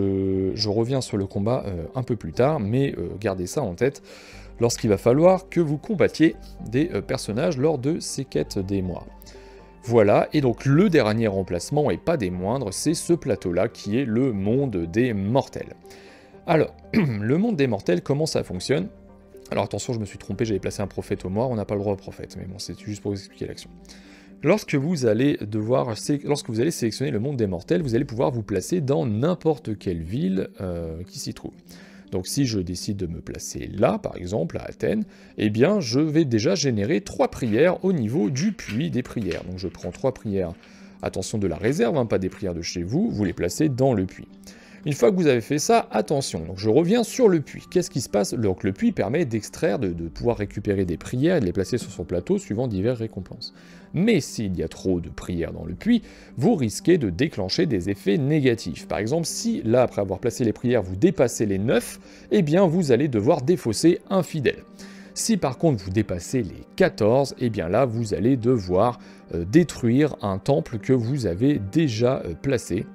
je reviens sur le combat un peu plus tard, mais gardez ça en tête, lorsqu'il va falloir que vous combattiez des personnages lors de ces quêtes des mois. Voilà, et donc le dernier emplacement, et pas des moindres, c'est ce plateau-là qui est le monde des mortels. Alors, le monde des mortels, comment ça fonctionne? Alors attention, je me suis trompé, j'avais placé un prophète au mort, on n'a pas le droit au prophète, mais bon, c'est juste pour vous expliquer l'action. Lorsque vous allez sélectionner le monde des mortels, vous allez pouvoir vous placer dans n'importe quelle ville qui s'y trouve. Donc si je décide de me placer là, par exemple, à Athènes, eh bien je vais déjà générer 3 prières au niveau du puits des prières. Donc je prends 3 prières, attention de la réserve, hein, pas des prières de chez vous, vous les placez dans le puits. Une fois que vous avez fait ça, attention, donc je reviens sur le puits. Qu'est-ce qui se passe? Donc le puits permet d'extraire, de pouvoir récupérer des prières et de les placer sur son plateau suivant diverses récompenses. Mais s'il y a trop de prières dans le puits, vous risquez de déclencher des effets négatifs. Par exemple, si là, après avoir placé les prières, vous dépassez les 9, eh bien vous allez devoir défausser un fidèle. Si par contre vous dépassez les 14, eh bien là vous allez devoir détruire un temple que vous avez déjà placé.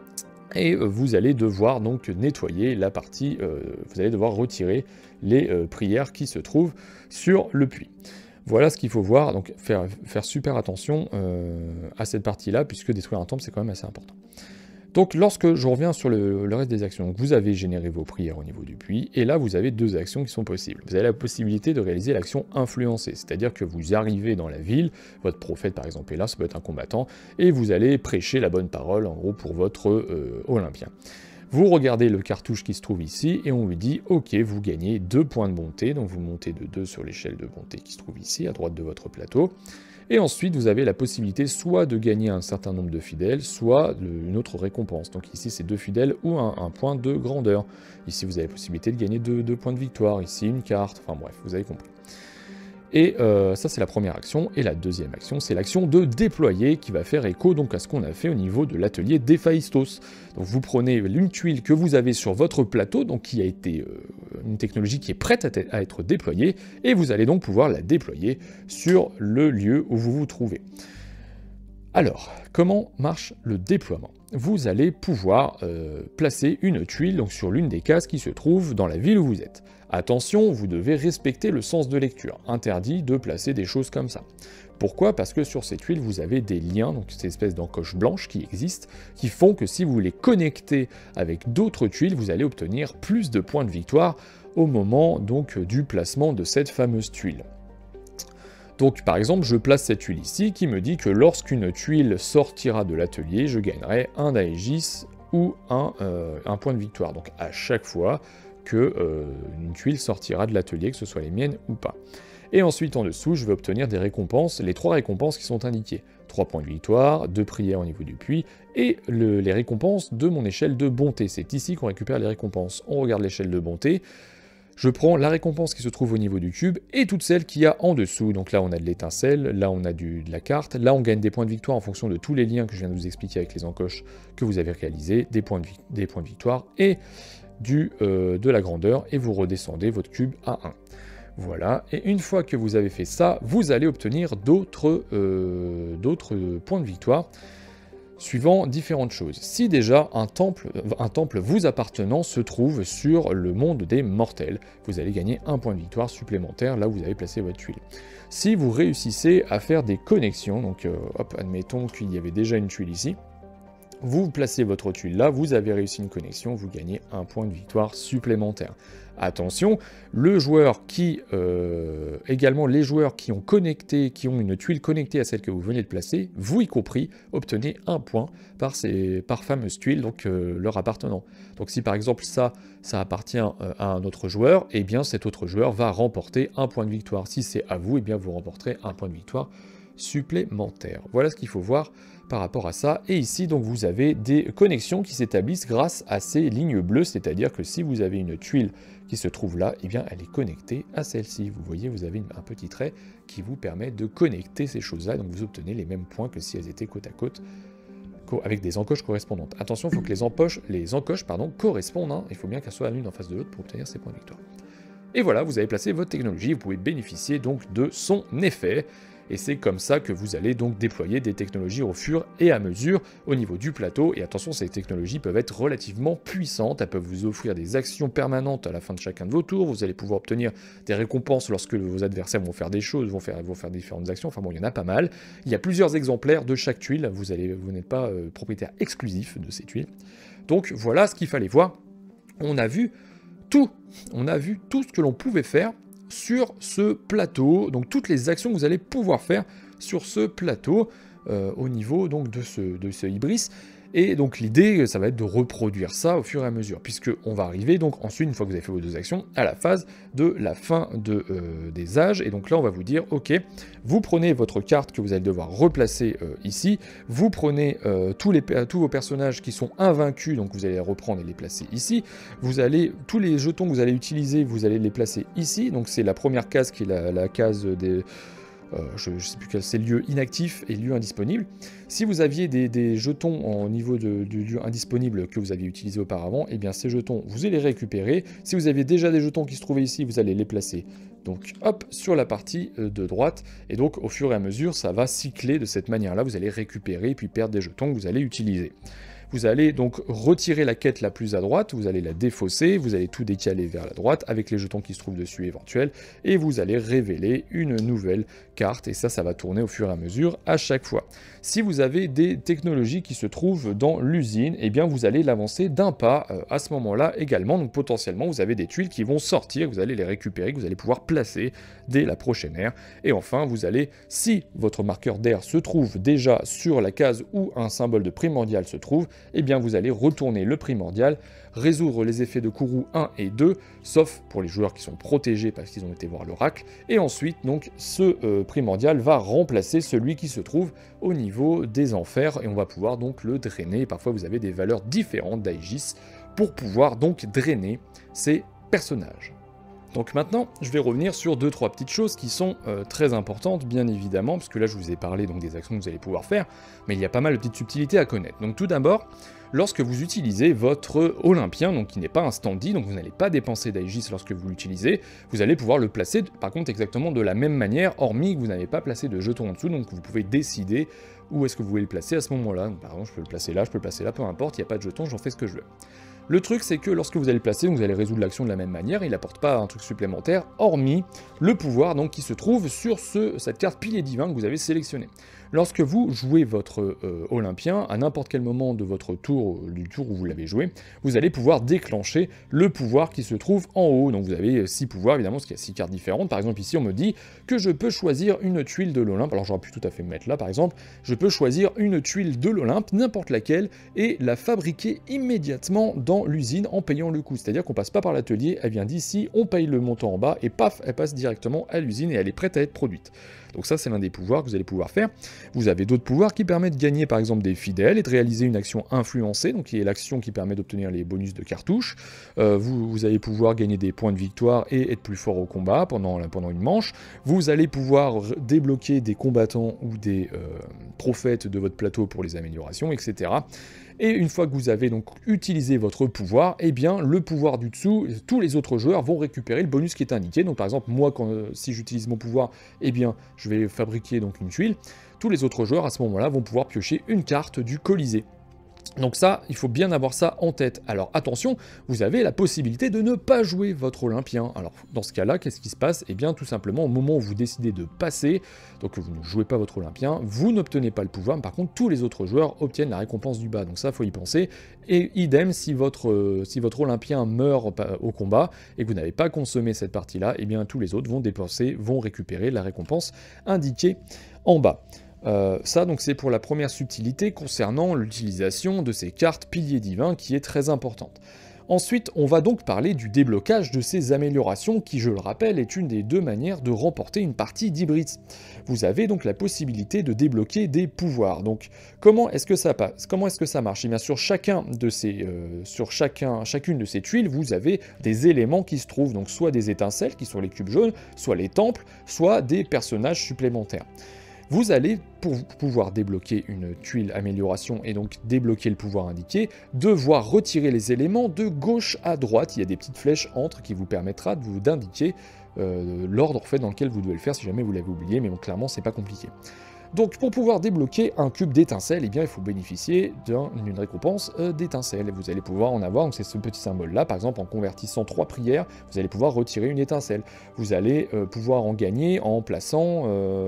Et vous allez devoir donc nettoyer la partie, vous allez devoir retirer les prières qui se trouvent sur le puits. Voilà ce qu'il faut voir, donc faire super attention à cette partie-là, puisque détruire un temple c'est quand même assez important. Donc lorsque je reviens sur le reste des actions, donc vous avez généré vos prières au niveau du puits, et là vous avez 2 actions qui sont possibles. Vous avez la possibilité de réaliser l'action influencée, c'est-à-dire que vous arrivez dans la ville, votre prophète par exemple est là, ça peut être un combattant, et vous allez prêcher la bonne parole en gros pour votre Olympien. Vous regardez le cartouche qui se trouve ici, et on lui dit « Ok, vous gagnez 2 points de bonté », donc vous montez de 2 sur l'échelle de bonté qui se trouve ici, à droite de votre plateau. Et ensuite, vous avez la possibilité soit de gagner un certain nombre de fidèles, soit une autre récompense. Donc ici, c'est 2 fidèles ou un point de grandeur. Ici, vous avez la possibilité de gagner 2 points de victoire. Ici, une carte. Enfin bref, vous avez compris. Et ça, c'est la première action. Et la deuxième action, c'est l'action de déployer qui va faire écho donc à ce qu'on a fait au niveau de l'atelier d'Héphaïstos. Donc vous prenez une tuile que vous avez sur votre plateau, donc qui a été une technologie qui est prête à être déployée, et vous allez donc pouvoir la déployer sur le lieu où vous vous trouvez. Alors, comment marche le déploiement? Vous allez pouvoir placer une tuile donc, sur l'une des cases qui se trouve dans la ville où vous êtes. Attention, vous devez respecter le sens de lecture. Interdit de placer des choses comme ça. Pourquoi? Parce que sur ces tuiles, vous avez des liens, donc cette espèce d'encoche blanche qui existe, qui font que si vous les connectez avec d'autres tuiles, vous allez obtenir plus de points de victoire au moment donc du placement de cette fameuse tuile. Donc par exemple, je place cette tuile ici qui me dit que lorsqu'une tuile sortira de l'atelier, je gagnerai un Aegis ou un point de victoire. Donc à chaque fois que une tuile sortira de l'atelier, que ce soit les miennes ou pas. Et ensuite en dessous, je vais obtenir des récompenses, les 3 récompenses qui sont indiquées. 3 points de victoire, 2 prières au niveau du puits, et les récompenses de mon échelle de bonté. C'est ici qu'on récupère les récompenses. On regarde l'échelle de bonté. Je prends la récompense qui se trouve au niveau du cube et toutes celles qu'il y a en dessous. Donc là, on a de l'étincelle, là, on a de la carte, là, on gagne des points de victoire en fonction de tous les liens que je viens de vous expliquer avec les encoches que vous avez réalisés, des points de victoire et de la grandeur, et vous redescendez votre cube à 1. Voilà, et une fois que vous avez fait ça, vous allez obtenir d'autres points de victoire, suivant différentes choses. Si déjà un temple vous appartenant se trouve sur le monde des mortels, vous allez gagner un point de victoire supplémentaire là où vous avez placé votre tuile. Si vous réussissez à faire des connexions, donc hop, admettons qu'il y avait déjà une tuile ici, vous placez votre tuile là, vous avez réussi une connexion, vous gagnez un point de victoire supplémentaire. Attention, le joueur qui, également les joueurs qui ont connecté, qui ont une tuile connectée à celle que vous venez de placer, vous y compris, obtenez un point par fameuse tuile, donc leur appartenant. Donc si par exemple ça appartient à un autre joueur, et bien cet autre joueur va remporter un point de victoire. Si c'est à vous, et bien vous remporterez un point de victoire supplémentaire. Voilà ce qu'il faut voir par rapport à ça. Et ici, donc, vous avez des connexions qui s'établissent grâce à ces lignes bleues, c'est-à-dire que si vous avez une tuile qui se trouve là, eh bien, elle est connectée à celle-ci. Vous voyez, vous avez un petit trait qui vous permet de connecter ces choses-là, donc vous obtenez les mêmes points que si elles étaient côte à côte, avec des encoches correspondantes. Attention, il faut que les encoches correspondent, hein. Il faut bien qu'elles soient l'une en face de l'autre pour obtenir ces points de victoire. Et voilà, vous avez placé votre technologie, vous pouvez bénéficier donc de son effet. Et c'est comme ça que vous allez donc déployer des technologies au fur et à mesure au niveau du plateau. Et attention, ces technologies peuvent être relativement puissantes, elles peuvent vous offrir des actions permanentes à la fin de chacun de vos tours, vous allez pouvoir obtenir des récompenses lorsque vos adversaires vont faire des choses, vont faire différentes actions, enfin bon, il y en a pas mal. Il y a plusieurs exemplaires de chaque tuile, vous n'êtes pas propriétaire exclusif de ces tuiles. Donc voilà ce qu'il fallait voir. On a vu tout ce que l'on pouvait faire sur ce plateau, donc toutes les actions que vous allez pouvoir faire sur ce plateau au niveau donc de ce Ibris. Et donc l'idée, ça va être de reproduire ça au fur et à mesure, puisque on va arriver donc ensuite, une fois que vous avez fait vos deux actions, à la phase de la fin des âges. Et donc là, on va vous dire, ok, vous prenez votre carte que vous allez devoir replacer ici, vous prenez tous vos personnages qui sont invaincus, donc vous allez les reprendre et les placer ici. Tous les jetons que vous allez utiliser, vous allez les placer ici. Donc c'est la première case qui est la case des... je ne sais plus quel c'est, lieu inactif et lieu indisponible. Si vous aviez des jetons au niveau du lieu indisponible que vous aviez utilisé auparavant, et bien ces jetons, vous allez les récupérer. Si vous aviez déjà des jetons qui se trouvaient ici, vous allez les placer donc hop sur la partie de droite. Et donc au fur et à mesure, ça va cycler de cette manière-là. Vous allez récupérer et puis perdre des jetons que vous allez utiliser. Vous allez donc retirer la quête la plus à droite, vous allez la défausser, vous allez tout décaler vers la droite avec les jetons qui se trouvent dessus éventuels, et vous allez révéler une nouvelle carte, et ça va tourner au fur et à mesure à chaque fois. Si vous avez des technologies qui se trouvent dans l'usine, eh bien vous allez l'avancer d'un pas à ce moment-là également, donc potentiellement vous avez des tuiles qui vont sortir, vous allez les récupérer, que vous allez pouvoir placer dès la prochaine ère, et enfin vous allez, si votre marqueur d'air se trouve déjà sur la case où un symbole de primordial se trouve, eh bien vous allez retourner le primordial, résoudre les effets de Kourou 1 et 2, sauf pour les joueurs qui sont protégés parce qu'ils ont été voir l'oracle, et ensuite donc ce primordial va remplacer celui qui se trouve au niveau des enfers, et on va pouvoir donc le drainer. Parfois vous avez des valeurs différentes d'Aegis pour pouvoir donc drainer ces personnages. Donc maintenant, je vais revenir sur 2-3 petites choses qui sont très importantes, bien évidemment, parce que là je vous ai parlé donc des actions que vous allez pouvoir faire, mais il y a pas mal de petites subtilités à connaître. Donc tout d'abord, lorsque vous utilisez votre Olympien, donc qui n'est pas un standy, donc vous n'allez pas dépenser d'Aegis lorsque vous l'utilisez, vous allez pouvoir le placer par contre exactement de la même manière, hormis que vous n'avez pas placé de jeton en dessous, donc vous pouvez décider où est-ce que vous voulez le placer à ce moment-là. Par exemple, je peux le placer là, je peux le placer là, peu importe, il n'y a pas de jeton, j'en fais ce que je veux. Le truc, c'est que lorsque vous allez le placer, vous allez résoudre l'action de la même manière, il n'apporte pas un truc supplémentaire, hormis le pouvoir donc, qui se trouve sur cette carte pilier divin que vous avez sélectionnée. Lorsque vous jouez votre Olympien, à n'importe quel moment de votre tour, du tour où vous l'avez joué, vous allez pouvoir déclencher le pouvoir qui se trouve en haut. Donc vous avez 6 pouvoirs, évidemment, parce qu'il y a 6 cartes différentes. Par exemple, ici, on me dit que je peux choisir une tuile de l'Olympe. Alors j'aurais pu tout à fait me mettre là, par exemple. Je peux choisir une tuile de l'Olympe, n'importe laquelle, et la fabriquer immédiatement dans l'usine en payant le coût. C'est-à-dire qu'on passe pas par l'atelier, elle vient d'ici, on paye le montant en bas, et paf, elle passe directement à l'usine et elle est prête à être produite. Donc ça, c'est l'un des pouvoirs que vous allez pouvoir faire. Vous avez d'autres pouvoirs qui permettent de gagner, par exemple, des fidèles et de réaliser une action influencée, donc qui est l'action qui permet d'obtenir les bonus de cartouches. Vous allez pouvoir gagner des points de victoire et être plus fort au combat pendant une manche. Vous allez pouvoir débloquer des combattants ou des prophètes de votre plateau pour les améliorations, etc. Et une fois que vous avez donc utilisé votre pouvoir, eh bien le pouvoir du dessous, tous les autres joueurs vont récupérer le bonus qui est indiqué. Donc par exemple, moi, si j'utilise mon pouvoir, eh bien je vais fabriquer donc une tuile. Tous les autres joueurs à ce moment-là vont pouvoir piocher une carte du Colisée. Donc ça, il faut bien avoir ça en tête. Alors attention, vous avez la possibilité de ne pas jouer votre Olympien. Alors dans ce cas-là, qu'est-ce qui se passe? Eh bien tout simplement, au moment où vous décidez de passer, donc vous ne jouez pas votre Olympien, vous n'obtenez pas le pouvoir, mais par contre tous les autres joueurs obtiennent la récompense du bas. Donc ça, il faut y penser. Et idem, si votre Olympien meurt au combat et que vous n'avez pas consommé cette partie-là, eh bien tous les autres vont récupérer la récompense indiquée en bas. Ça, donc, c'est pour la première subtilité concernant l'utilisation de ces cartes piliers divins qui est très importante. Ensuite, on va donc parler du déblocage de ces améliorations qui, je le rappelle, est une des deux manières de remporter une partie d'Ibris. Vous avez donc la possibilité de débloquer des pouvoirs. Donc, comment est-ce que ça passe? Comment est-ce que ça marche? Eh bien, sur chacune de ces tuiles, vous avez des éléments qui se trouvent, donc soit des étincelles qui sont les cubes jaunes, soit les temples, soit des personnages supplémentaires. Vous allez, pour pouvoir débloquer une tuile amélioration et donc débloquer le pouvoir indiqué, devoir retirer les éléments de gauche à droite. Il y a des petites flèches entre qui vous permettra d'indiquer l'ordre en fait, dans lequel vous devez le faire si jamais vous l'avez oublié, mais bon, clairement c'est pas compliqué. Donc pour pouvoir débloquer un cube d'étincelles, eh bien, il faut bénéficier d'une récompense d'étincelles. Vous allez pouvoir en avoir, donc c'est ce petit symbole-là, par exemple en convertissant 3 prières, vous allez pouvoir retirer une étincelle. Vous allez pouvoir en gagner en plaçant,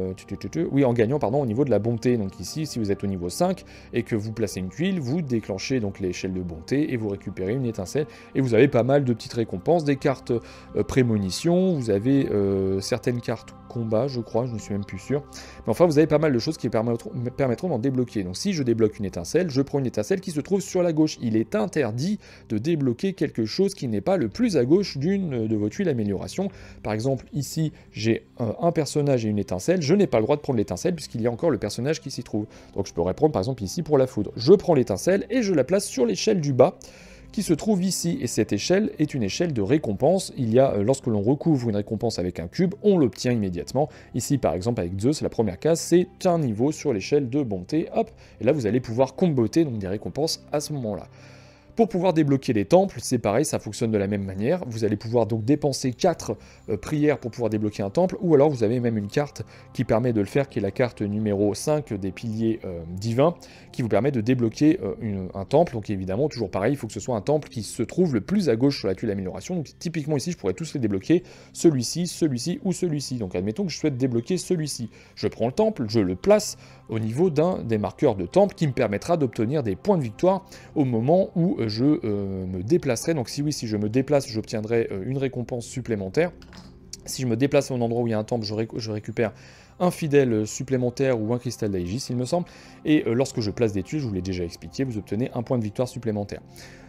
en gagnant pardon, au niveau de la bonté. Donc ici, si vous êtes au niveau 5 et que vous placez une tuile, vous déclenchez donc l'échelle de bonté et vous récupérez une étincelle. Et vous avez pas mal de petites récompenses, des cartes prémonition, vous avez certaines cartes combat, je crois, je ne suis même plus sûr. Mais enfin, vous avez pas mal de choses qui permettront d'en débloquer. Donc si je débloque une étincelle, je prends une étincelle qui se trouve sur la gauche. Il est interdit de débloquer quelque chose qui n'est pas le plus à gauche d'une de vos tuiles d'amélioration. Par exemple, ici, j'ai un personnage et une étincelle. Je n'ai pas le droit de prendre l'étincelle puisqu'il y a encore le personnage qui s'y trouve. Donc je pourrais prendre par exemple ici pour la foudre. Je prends l'étincelle et je la place sur l'échelle du bas qui se trouve ici, et cette échelle est une échelle de récompense. Il y a, lorsque l'on recouvre une récompense avec un cube, on l'obtient immédiatement. Ici, par exemple, avec Zeus, la première case, c'est un niveau sur l'échelle de bonté, hop, et là vous allez pouvoir comboter donc des récompenses à ce moment-là. Pour pouvoir débloquer les temples, c'est pareil, ça fonctionne de la même manière. Vous allez pouvoir donc dépenser 4 prières pour pouvoir débloquer un temple, ou alors vous avez même une carte qui permet de le faire, qui est la carte numéro 5 des piliers divins, qui vous permet de débloquer un temple. Donc évidemment, toujours pareil, il faut que ce soit un temple qui se trouve le plus à gauche sur la tuile d'amélioration. Donc typiquement ici, je pourrais tous les débloquer, celui-ci, celui-ci ou celui-ci. Donc admettons que je souhaite débloquer celui-ci. Je prends le temple, je le place au niveau d'un des marqueurs de temple qui me permettra d'obtenir des points de victoire au moment où je me déplacerai. Donc si je me déplace, j'obtiendrai une récompense supplémentaire. Si je me déplace à un endroit où il y a un temple, je récupère un fidèle supplémentaire ou un cristal d'Aegis, il me semble. Et lorsque je place des tuiles, je vous l'ai déjà expliqué, vous obtenez un point de victoire supplémentaire.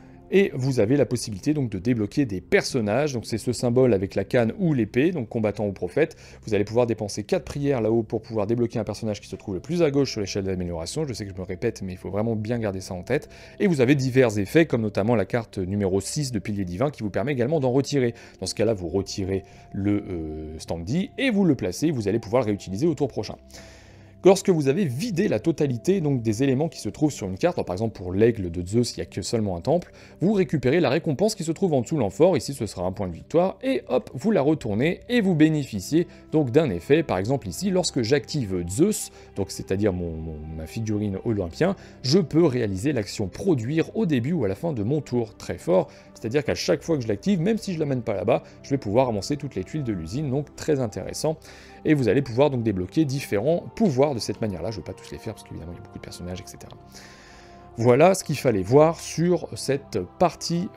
Et vous avez la possibilité donc de débloquer des personnages, donc c'est ce symbole avec la canne ou l'épée, donc combattant ou prophète. Vous allez pouvoir dépenser 4 prières là-haut pour pouvoir débloquer un personnage qui se trouve le plus à gauche sur l'échelle d'amélioration. Je sais que je me répète, mais il faut vraiment bien garder ça en tête. Et vous avez divers effets, comme notamment la carte numéro 6 de pilier divin, qui vous permet également d'en retirer. Dans ce cas-là, vous retirez le standee et vous le placez, vous allez pouvoir le réutiliser au tour prochain. Lorsque vous avez vidé la totalité donc, des éléments qui se trouvent sur une carte, alors, par exemple pour l'aigle de Zeus, il n'y a que seulement un temple, vous récupérez la récompense qui se trouve en dessous de l'amphore, ici ce sera un point de victoire, et hop, vous la retournez et vous bénéficiez donc d'un effet. Par exemple ici, lorsque j'active Zeus, donc c'est-à-dire ma figurine olympien, je peux réaliser l'action produire au début ou à la fin de mon tour, très fort, c'est-à-dire qu'à chaque fois que je l'active, même si je ne l'amène pas là-bas, je vais pouvoir avancer toutes les tuiles de l'usine, donc très intéressant. Et vous allez pouvoir donc débloquer différents pouvoirs de cette manière-là. Je ne vais pas tous les faire parce qu'évidemment il y a beaucoup de personnages, etc. Voilà ce qu'il fallait voir sur cette partie,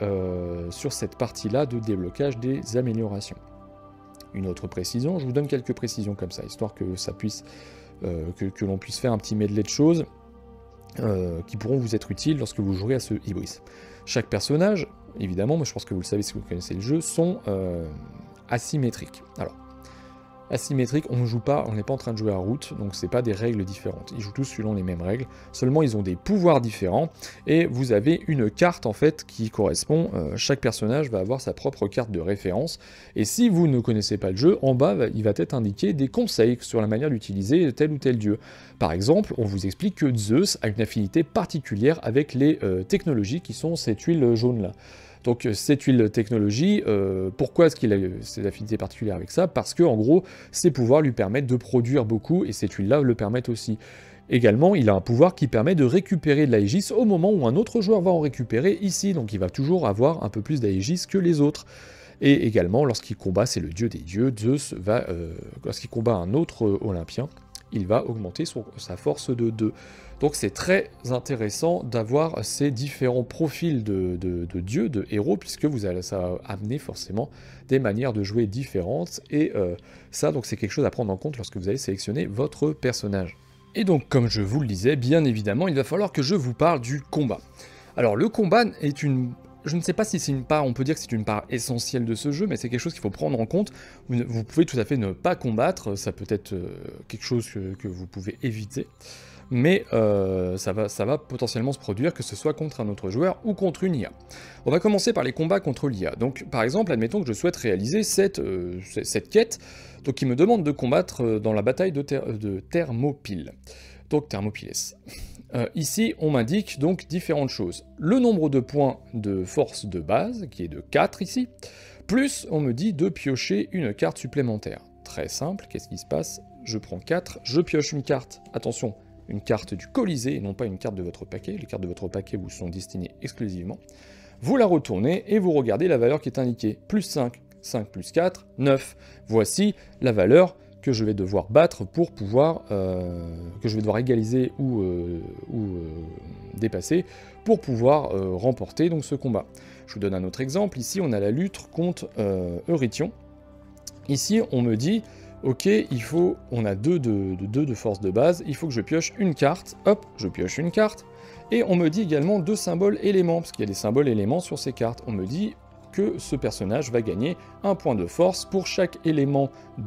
là de déblocage des améliorations. Une autre précision, je vous donne quelques précisions comme ça, histoire que ça puisse, que l'on puisse faire un petit medley de choses qui pourront vous être utiles lorsque vous jouerez à ce Ibris. Chaque personnage, évidemment, mais je pense que vous le savez si vous connaissez le jeu, sont asymétriques. Alors, asymétrique, on n'est pas en train de jouer à route, donc c'est pas des règles différentes. Ils jouent tous selon les mêmes règles, seulement ils ont des pouvoirs différents, et vous avez une carte en fait qui correspond, chaque personnage va avoir sa propre carte de référence, et si vous ne connaissez pas le jeu, en bas il va être indiqué des conseils sur la manière d'utiliser tel ou tel dieu. Par exemple, on vous explique que Zeus a une affinité particulière avec les technologies qui sont cette huile jaune là. Donc cette huile technologie, pourquoi est-ce qu'il a cette affinité particulière avec ça? Parce que en gros, ses pouvoirs lui permettent de produire beaucoup, et cette huile-là le permettent aussi. Également, il a un pouvoir qui permet de récupérer de l'Aegis au moment où un autre joueur va en récupérer ici, donc il va toujours avoir un peu plus d'Aegis que les autres. Et également, lorsqu'il combat, c'est le dieu des dieux, Zeus va, lorsqu'il combat un autre Olympien, il va augmenter sa force de 2. Donc c'est très intéressant d'avoir ces différents profils de dieux, de héros, puisque ça va amener forcément des manières de jouer différentes, et ça, donc c'est quelque chose à prendre en compte lorsque vous allez sélectionner votre personnage. Et donc, comme je vous le disais, bien évidemment, il va falloir que je vous parle du combat. Alors, le combat est une... Je ne sais pas si c'est une part, on peut dire que c'est une part essentielle de ce jeu, mais c'est quelque chose qu'il faut prendre en compte. Vous pouvez tout à fait ne pas combattre, ça peut être quelque chose que vous pouvez éviter, mais ça va potentiellement se produire, que ce soit contre un autre joueur ou contre une IA. On va commencer par les combats contre l'IA. Donc par exemple, admettons que je souhaite réaliser cette quête, donc qui me demande de combattre dans la bataille de Thermopyles. Donc Thermopyles. Ici, on m'indique donc différentes choses. Le nombre de points de force de base, qui est de 4 ici, plus on me dit de piocher une carte supplémentaire. Très simple, qu'est-ce qui se passe? Je prends 4, je pioche une carte. Attention, une carte du Colisée et non pas une carte de votre paquet. Les cartes de votre paquet vous sont destinées exclusivement. Vous la retournez et vous regardez la valeur qui est indiquée. Plus 5, 5 plus 4, 9. Voici la valeur que je vais devoir battre pour pouvoir, que je vais devoir égaliser ou dépasser pour pouvoir remporter donc ce combat. Je vous donne un autre exemple. Ici, on a la lutte contre Eurytion. Ici, on me dit, ok, on a 2 de force de base, il faut que je pioche une carte. Hop, je pioche une carte. Et on me dit également 2 symboles éléments, parce qu'il y a des symboles éléments sur ces cartes. On me dit que ce personnage va gagner un point de force pour chaque élément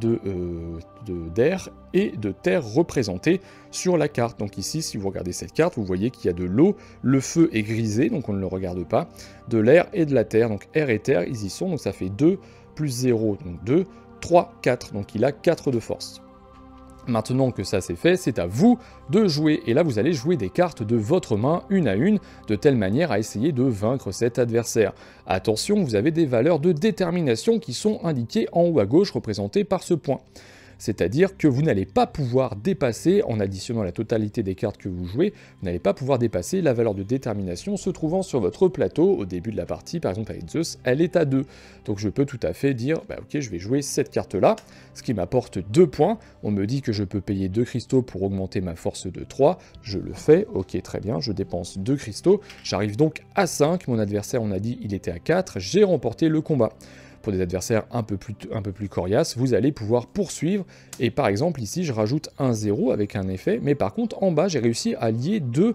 d'air et de terre représenté sur la carte. Donc ici, si vous regardez cette carte, vous voyez qu'il y a de l'eau, le feu est grisé, donc on ne le regarde pas, de l'air et de la terre. Donc air et terre, ils y sont, donc ça fait 2 plus 0, donc 2, 3, 4, donc il a 4 de force. Maintenant que ça c'est fait, c'est à vous de jouer, et là vous allez jouer des cartes de votre main, une à une, de telle manière à essayer de vaincre cet adversaire. Attention, vous avez des valeurs de détermination qui sont indiquées en haut à gauche, représentées par ce point. C'est-à-dire que vous n'allez pas pouvoir dépasser, en additionnant la totalité des cartes que vous jouez, vous n'allez pas pouvoir dépasser la valeur de détermination se trouvant sur votre plateau au début de la partie. Par exemple avec Zeus, elle est à 2. Donc je peux tout à fait dire, bah ok, je vais jouer cette carte-là, ce qui m'apporte 2 points. On me dit que je peux payer 2 cristaux pour augmenter ma force de 3. Je le fais, ok, très bien, je dépense 2 cristaux. J'arrive donc à 5, mon adversaire, on a dit, il était à 4, j'ai remporté le combat. Pour des adversaires un peu plus coriaces, vous allez pouvoir poursuivre. Et par exemple, ici, je rajoute un 0 avec un effet. Mais par contre, en bas, j'ai réussi à lier deux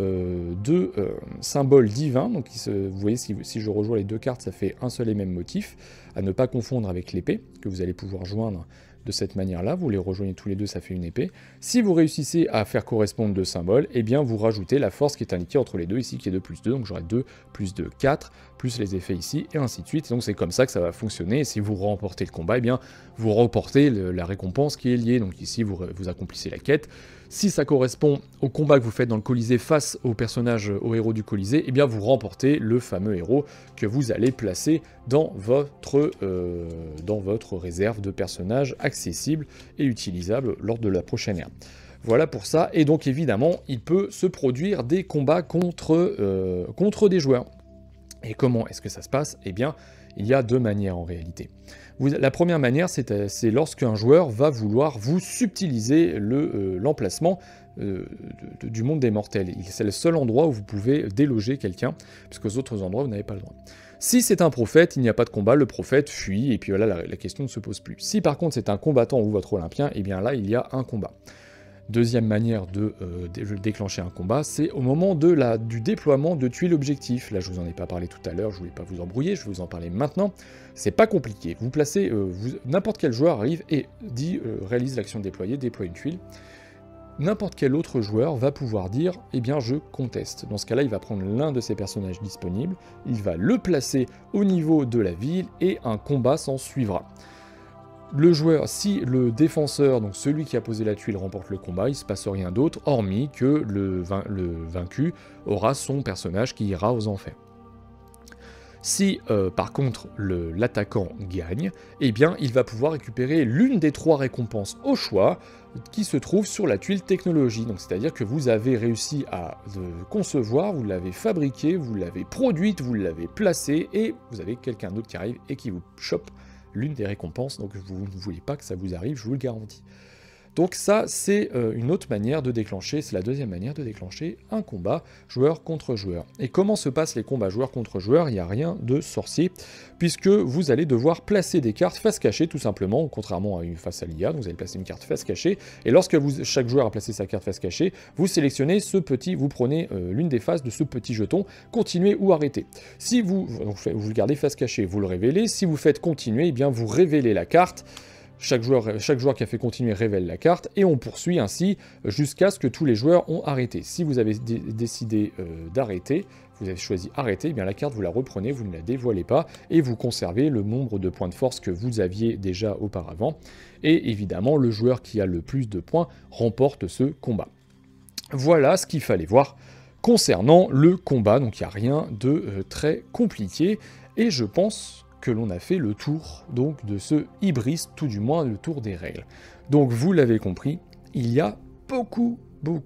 symboles divins. Donc, vous voyez, si je rejoins les 2 cartes, ça fait un seul et même motif. À ne pas confondre avec l'épée, que vous allez pouvoir joindre de cette manière-là. Vous les rejoignez tous les deux, ça fait une épée. Si vous réussissez à faire correspondre 2 symboles, eh bien, vous rajoutez la force qui est indiquée entre les deux ici, qui est 2 plus 2. Donc, j'aurai 2 plus 2, 4, plus les effets ici, et ainsi de suite. Donc, c'est comme ça que ça va fonctionner. Et si vous remportez le combat, eh bien, vous remportez la récompense qui est liée. Donc, ici, vous accomplissez la quête. Si ça correspond au combat que vous faites dans le Colisée face au personnage, au héros du Colisée, eh bien vous remportez le fameux héros que vous allez placer dans votre réserve de personnages accessibles et utilisables lors de la prochaine ère. Voilà pour ça, et donc évidemment, il peut se produire des combats contre des joueurs. Et comment est-ce que ça se passe? Eh bien, il y a 2 manières en réalité. La première manière, c'est lorsqu'un joueur va vouloir vous subtiliser l'emplacement du monde des mortels. C'est le seul endroit où vous pouvez déloger quelqu'un, puisque aux autres endroits, vous n'avez pas le droit. Si c'est un prophète, il n'y a pas de combat, le prophète fuit, et puis voilà, la question ne se pose plus. Si par contre c'est un combattant ou votre olympien, eh bien là, il y a un combat. Deuxième manière de déclencher un combat, c'est au moment du déploiement de tuiles objectifs. Là, je vous en ai pas parlé tout à l'heure, je voulais pas vous embrouiller, je vais vous en parler maintenant. C'est pas compliqué. Vous placez, n'importe quel joueur arrive et réalise l'action déployer, déploie une tuile. N'importe quel autre joueur va pouvoir dire, eh bien, je conteste. Dans ce cas-là, il va prendre l'un de ses personnages disponibles, il va le placer au niveau de la ville et un combat s'en suivra. Le joueur, si le défenseur, donc celui qui a posé la tuile, remporte le combat, il ne se passe rien d'autre, hormis que le vaincu aura son personnage qui ira aux enfers. Si par contre l'attaquant gagne, eh bien il va pouvoir récupérer l'une des 3 récompenses au choix qui se trouve sur la tuile technologie. Donc c'est-à-dire que vous avez réussi à concevoir, vous l'avez fabriqué, vous l'avez produite, vous l'avez placée, et vous avez quelqu'un d'autre qui arrive et qui vous chope l'une des récompenses. Donc vous ne voulez pas que ça vous arrive, je vous le garantis. Donc ça, c'est une autre manière de déclencher, c'est la deuxième manière de déclencher un combat joueur contre joueur. Et comment se passent les combats joueur contre joueur? Il n'y a rien de sorcier, puisque vous allez devoir placer des cartes face cachée, tout simplement, contrairement à une face à l'IA. Donc vous allez placer une carte face cachée, et lorsque chaque joueur a placé sa carte face cachée, vous sélectionnez vous prenez l'une des faces de ce petit jeton, continuer ou arrêter. Si vous le gardez face cachée, vous le révélez. Si vous faites continuer, eh bien vous révélez la carte. Chaque joueur qui a fait continuer révèle la carte, et on poursuit ainsi jusqu'à ce que tous les joueurs ont arrêté. Si vous avez décidé d'arrêter, vous avez choisi arrêter, eh bien la carte vous la reprenez, vous ne la dévoilez pas, et vous conservez le nombre de points de force que vous aviez déjà auparavant. Et évidemment, le joueur qui a le plus de points remporte ce combat. Voilà ce qu'il fallait voir concernant le combat, donc il n'y a rien de très compliqué, et je pense que l'on a fait le tour donc de ce Ibris, tout du moins le tour des règles. Donc vous l'avez compris, il y a beaucoup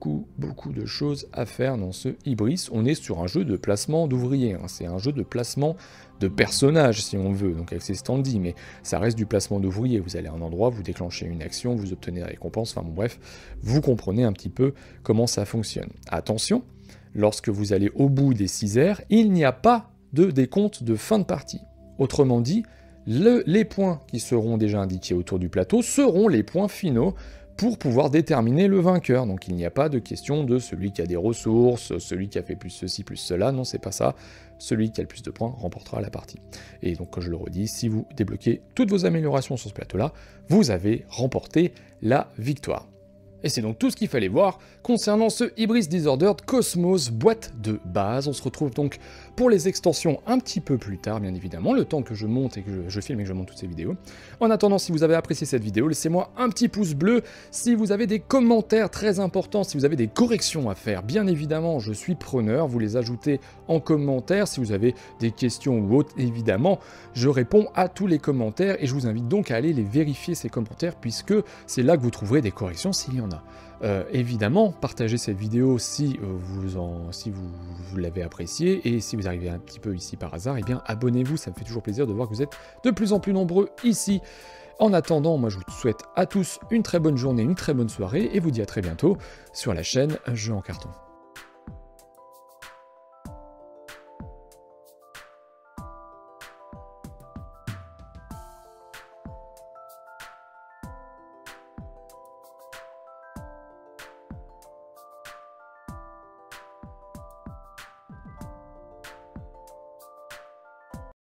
de choses à faire dans ce Ibris. On est sur un jeu de placement d'ouvriers, hein. C'est un jeu de placement de personnages si on veut, donc avec ses standees, mais ça reste du placement d'ouvriers. Vous allez à un endroit, vous déclenchez une action, vous obtenez des récompenses, enfin bon, bref, vous comprenez un petit peu comment ça fonctionne. Attention, lorsque vous allez au bout des 6 heures, il n'y a pas de décompte de fin de partie. Autrement dit, les points qui seront déjà indiqués autour du plateau seront les points finaux pour pouvoir déterminer le vainqueur. Donc il n'y a pas de question de celui qui a des ressources, celui qui a fait plus ceci, plus cela, non, c'est pas ça. Celui qui a le plus de points remportera la partie. Et donc, je le redis, si vous débloquez toutes vos améliorations sur ce plateau-là, vous avez remporté la victoire. Et c'est donc tout ce qu'il fallait voir concernant ce Ibris Disordered Cosmos boîte de base. On se retrouve donc pour les extensions un petit peu plus tard, bien évidemment, le temps que je monte et que je filme et que je monte toutes ces vidéos. En attendant, si vous avez apprécié cette vidéo, laissez-moi un petit pouce bleu. Si vous avez des commentaires très importants, si vous avez des corrections à faire, bien évidemment, je suis preneur. Vous les ajoutez en commentaire. Si vous avez des questions ou autres, évidemment, je réponds à tous les commentaires et je vous invite donc à aller les vérifier, ces commentaires, puisque c'est là que vous trouverez des corrections s'il y en a. Évidemment, partagez cette vidéo si vous l'avez appréciée, et si vous arrivez un petit peu ici par hasard, eh bien abonnez-vous, ça me fait toujours plaisir de voir que vous êtes de plus en plus nombreux ici. En attendant, moi je vous souhaite à tous une très bonne journée, une très bonne soirée, et vous dis à très bientôt sur la chaîne Jeux en Carton.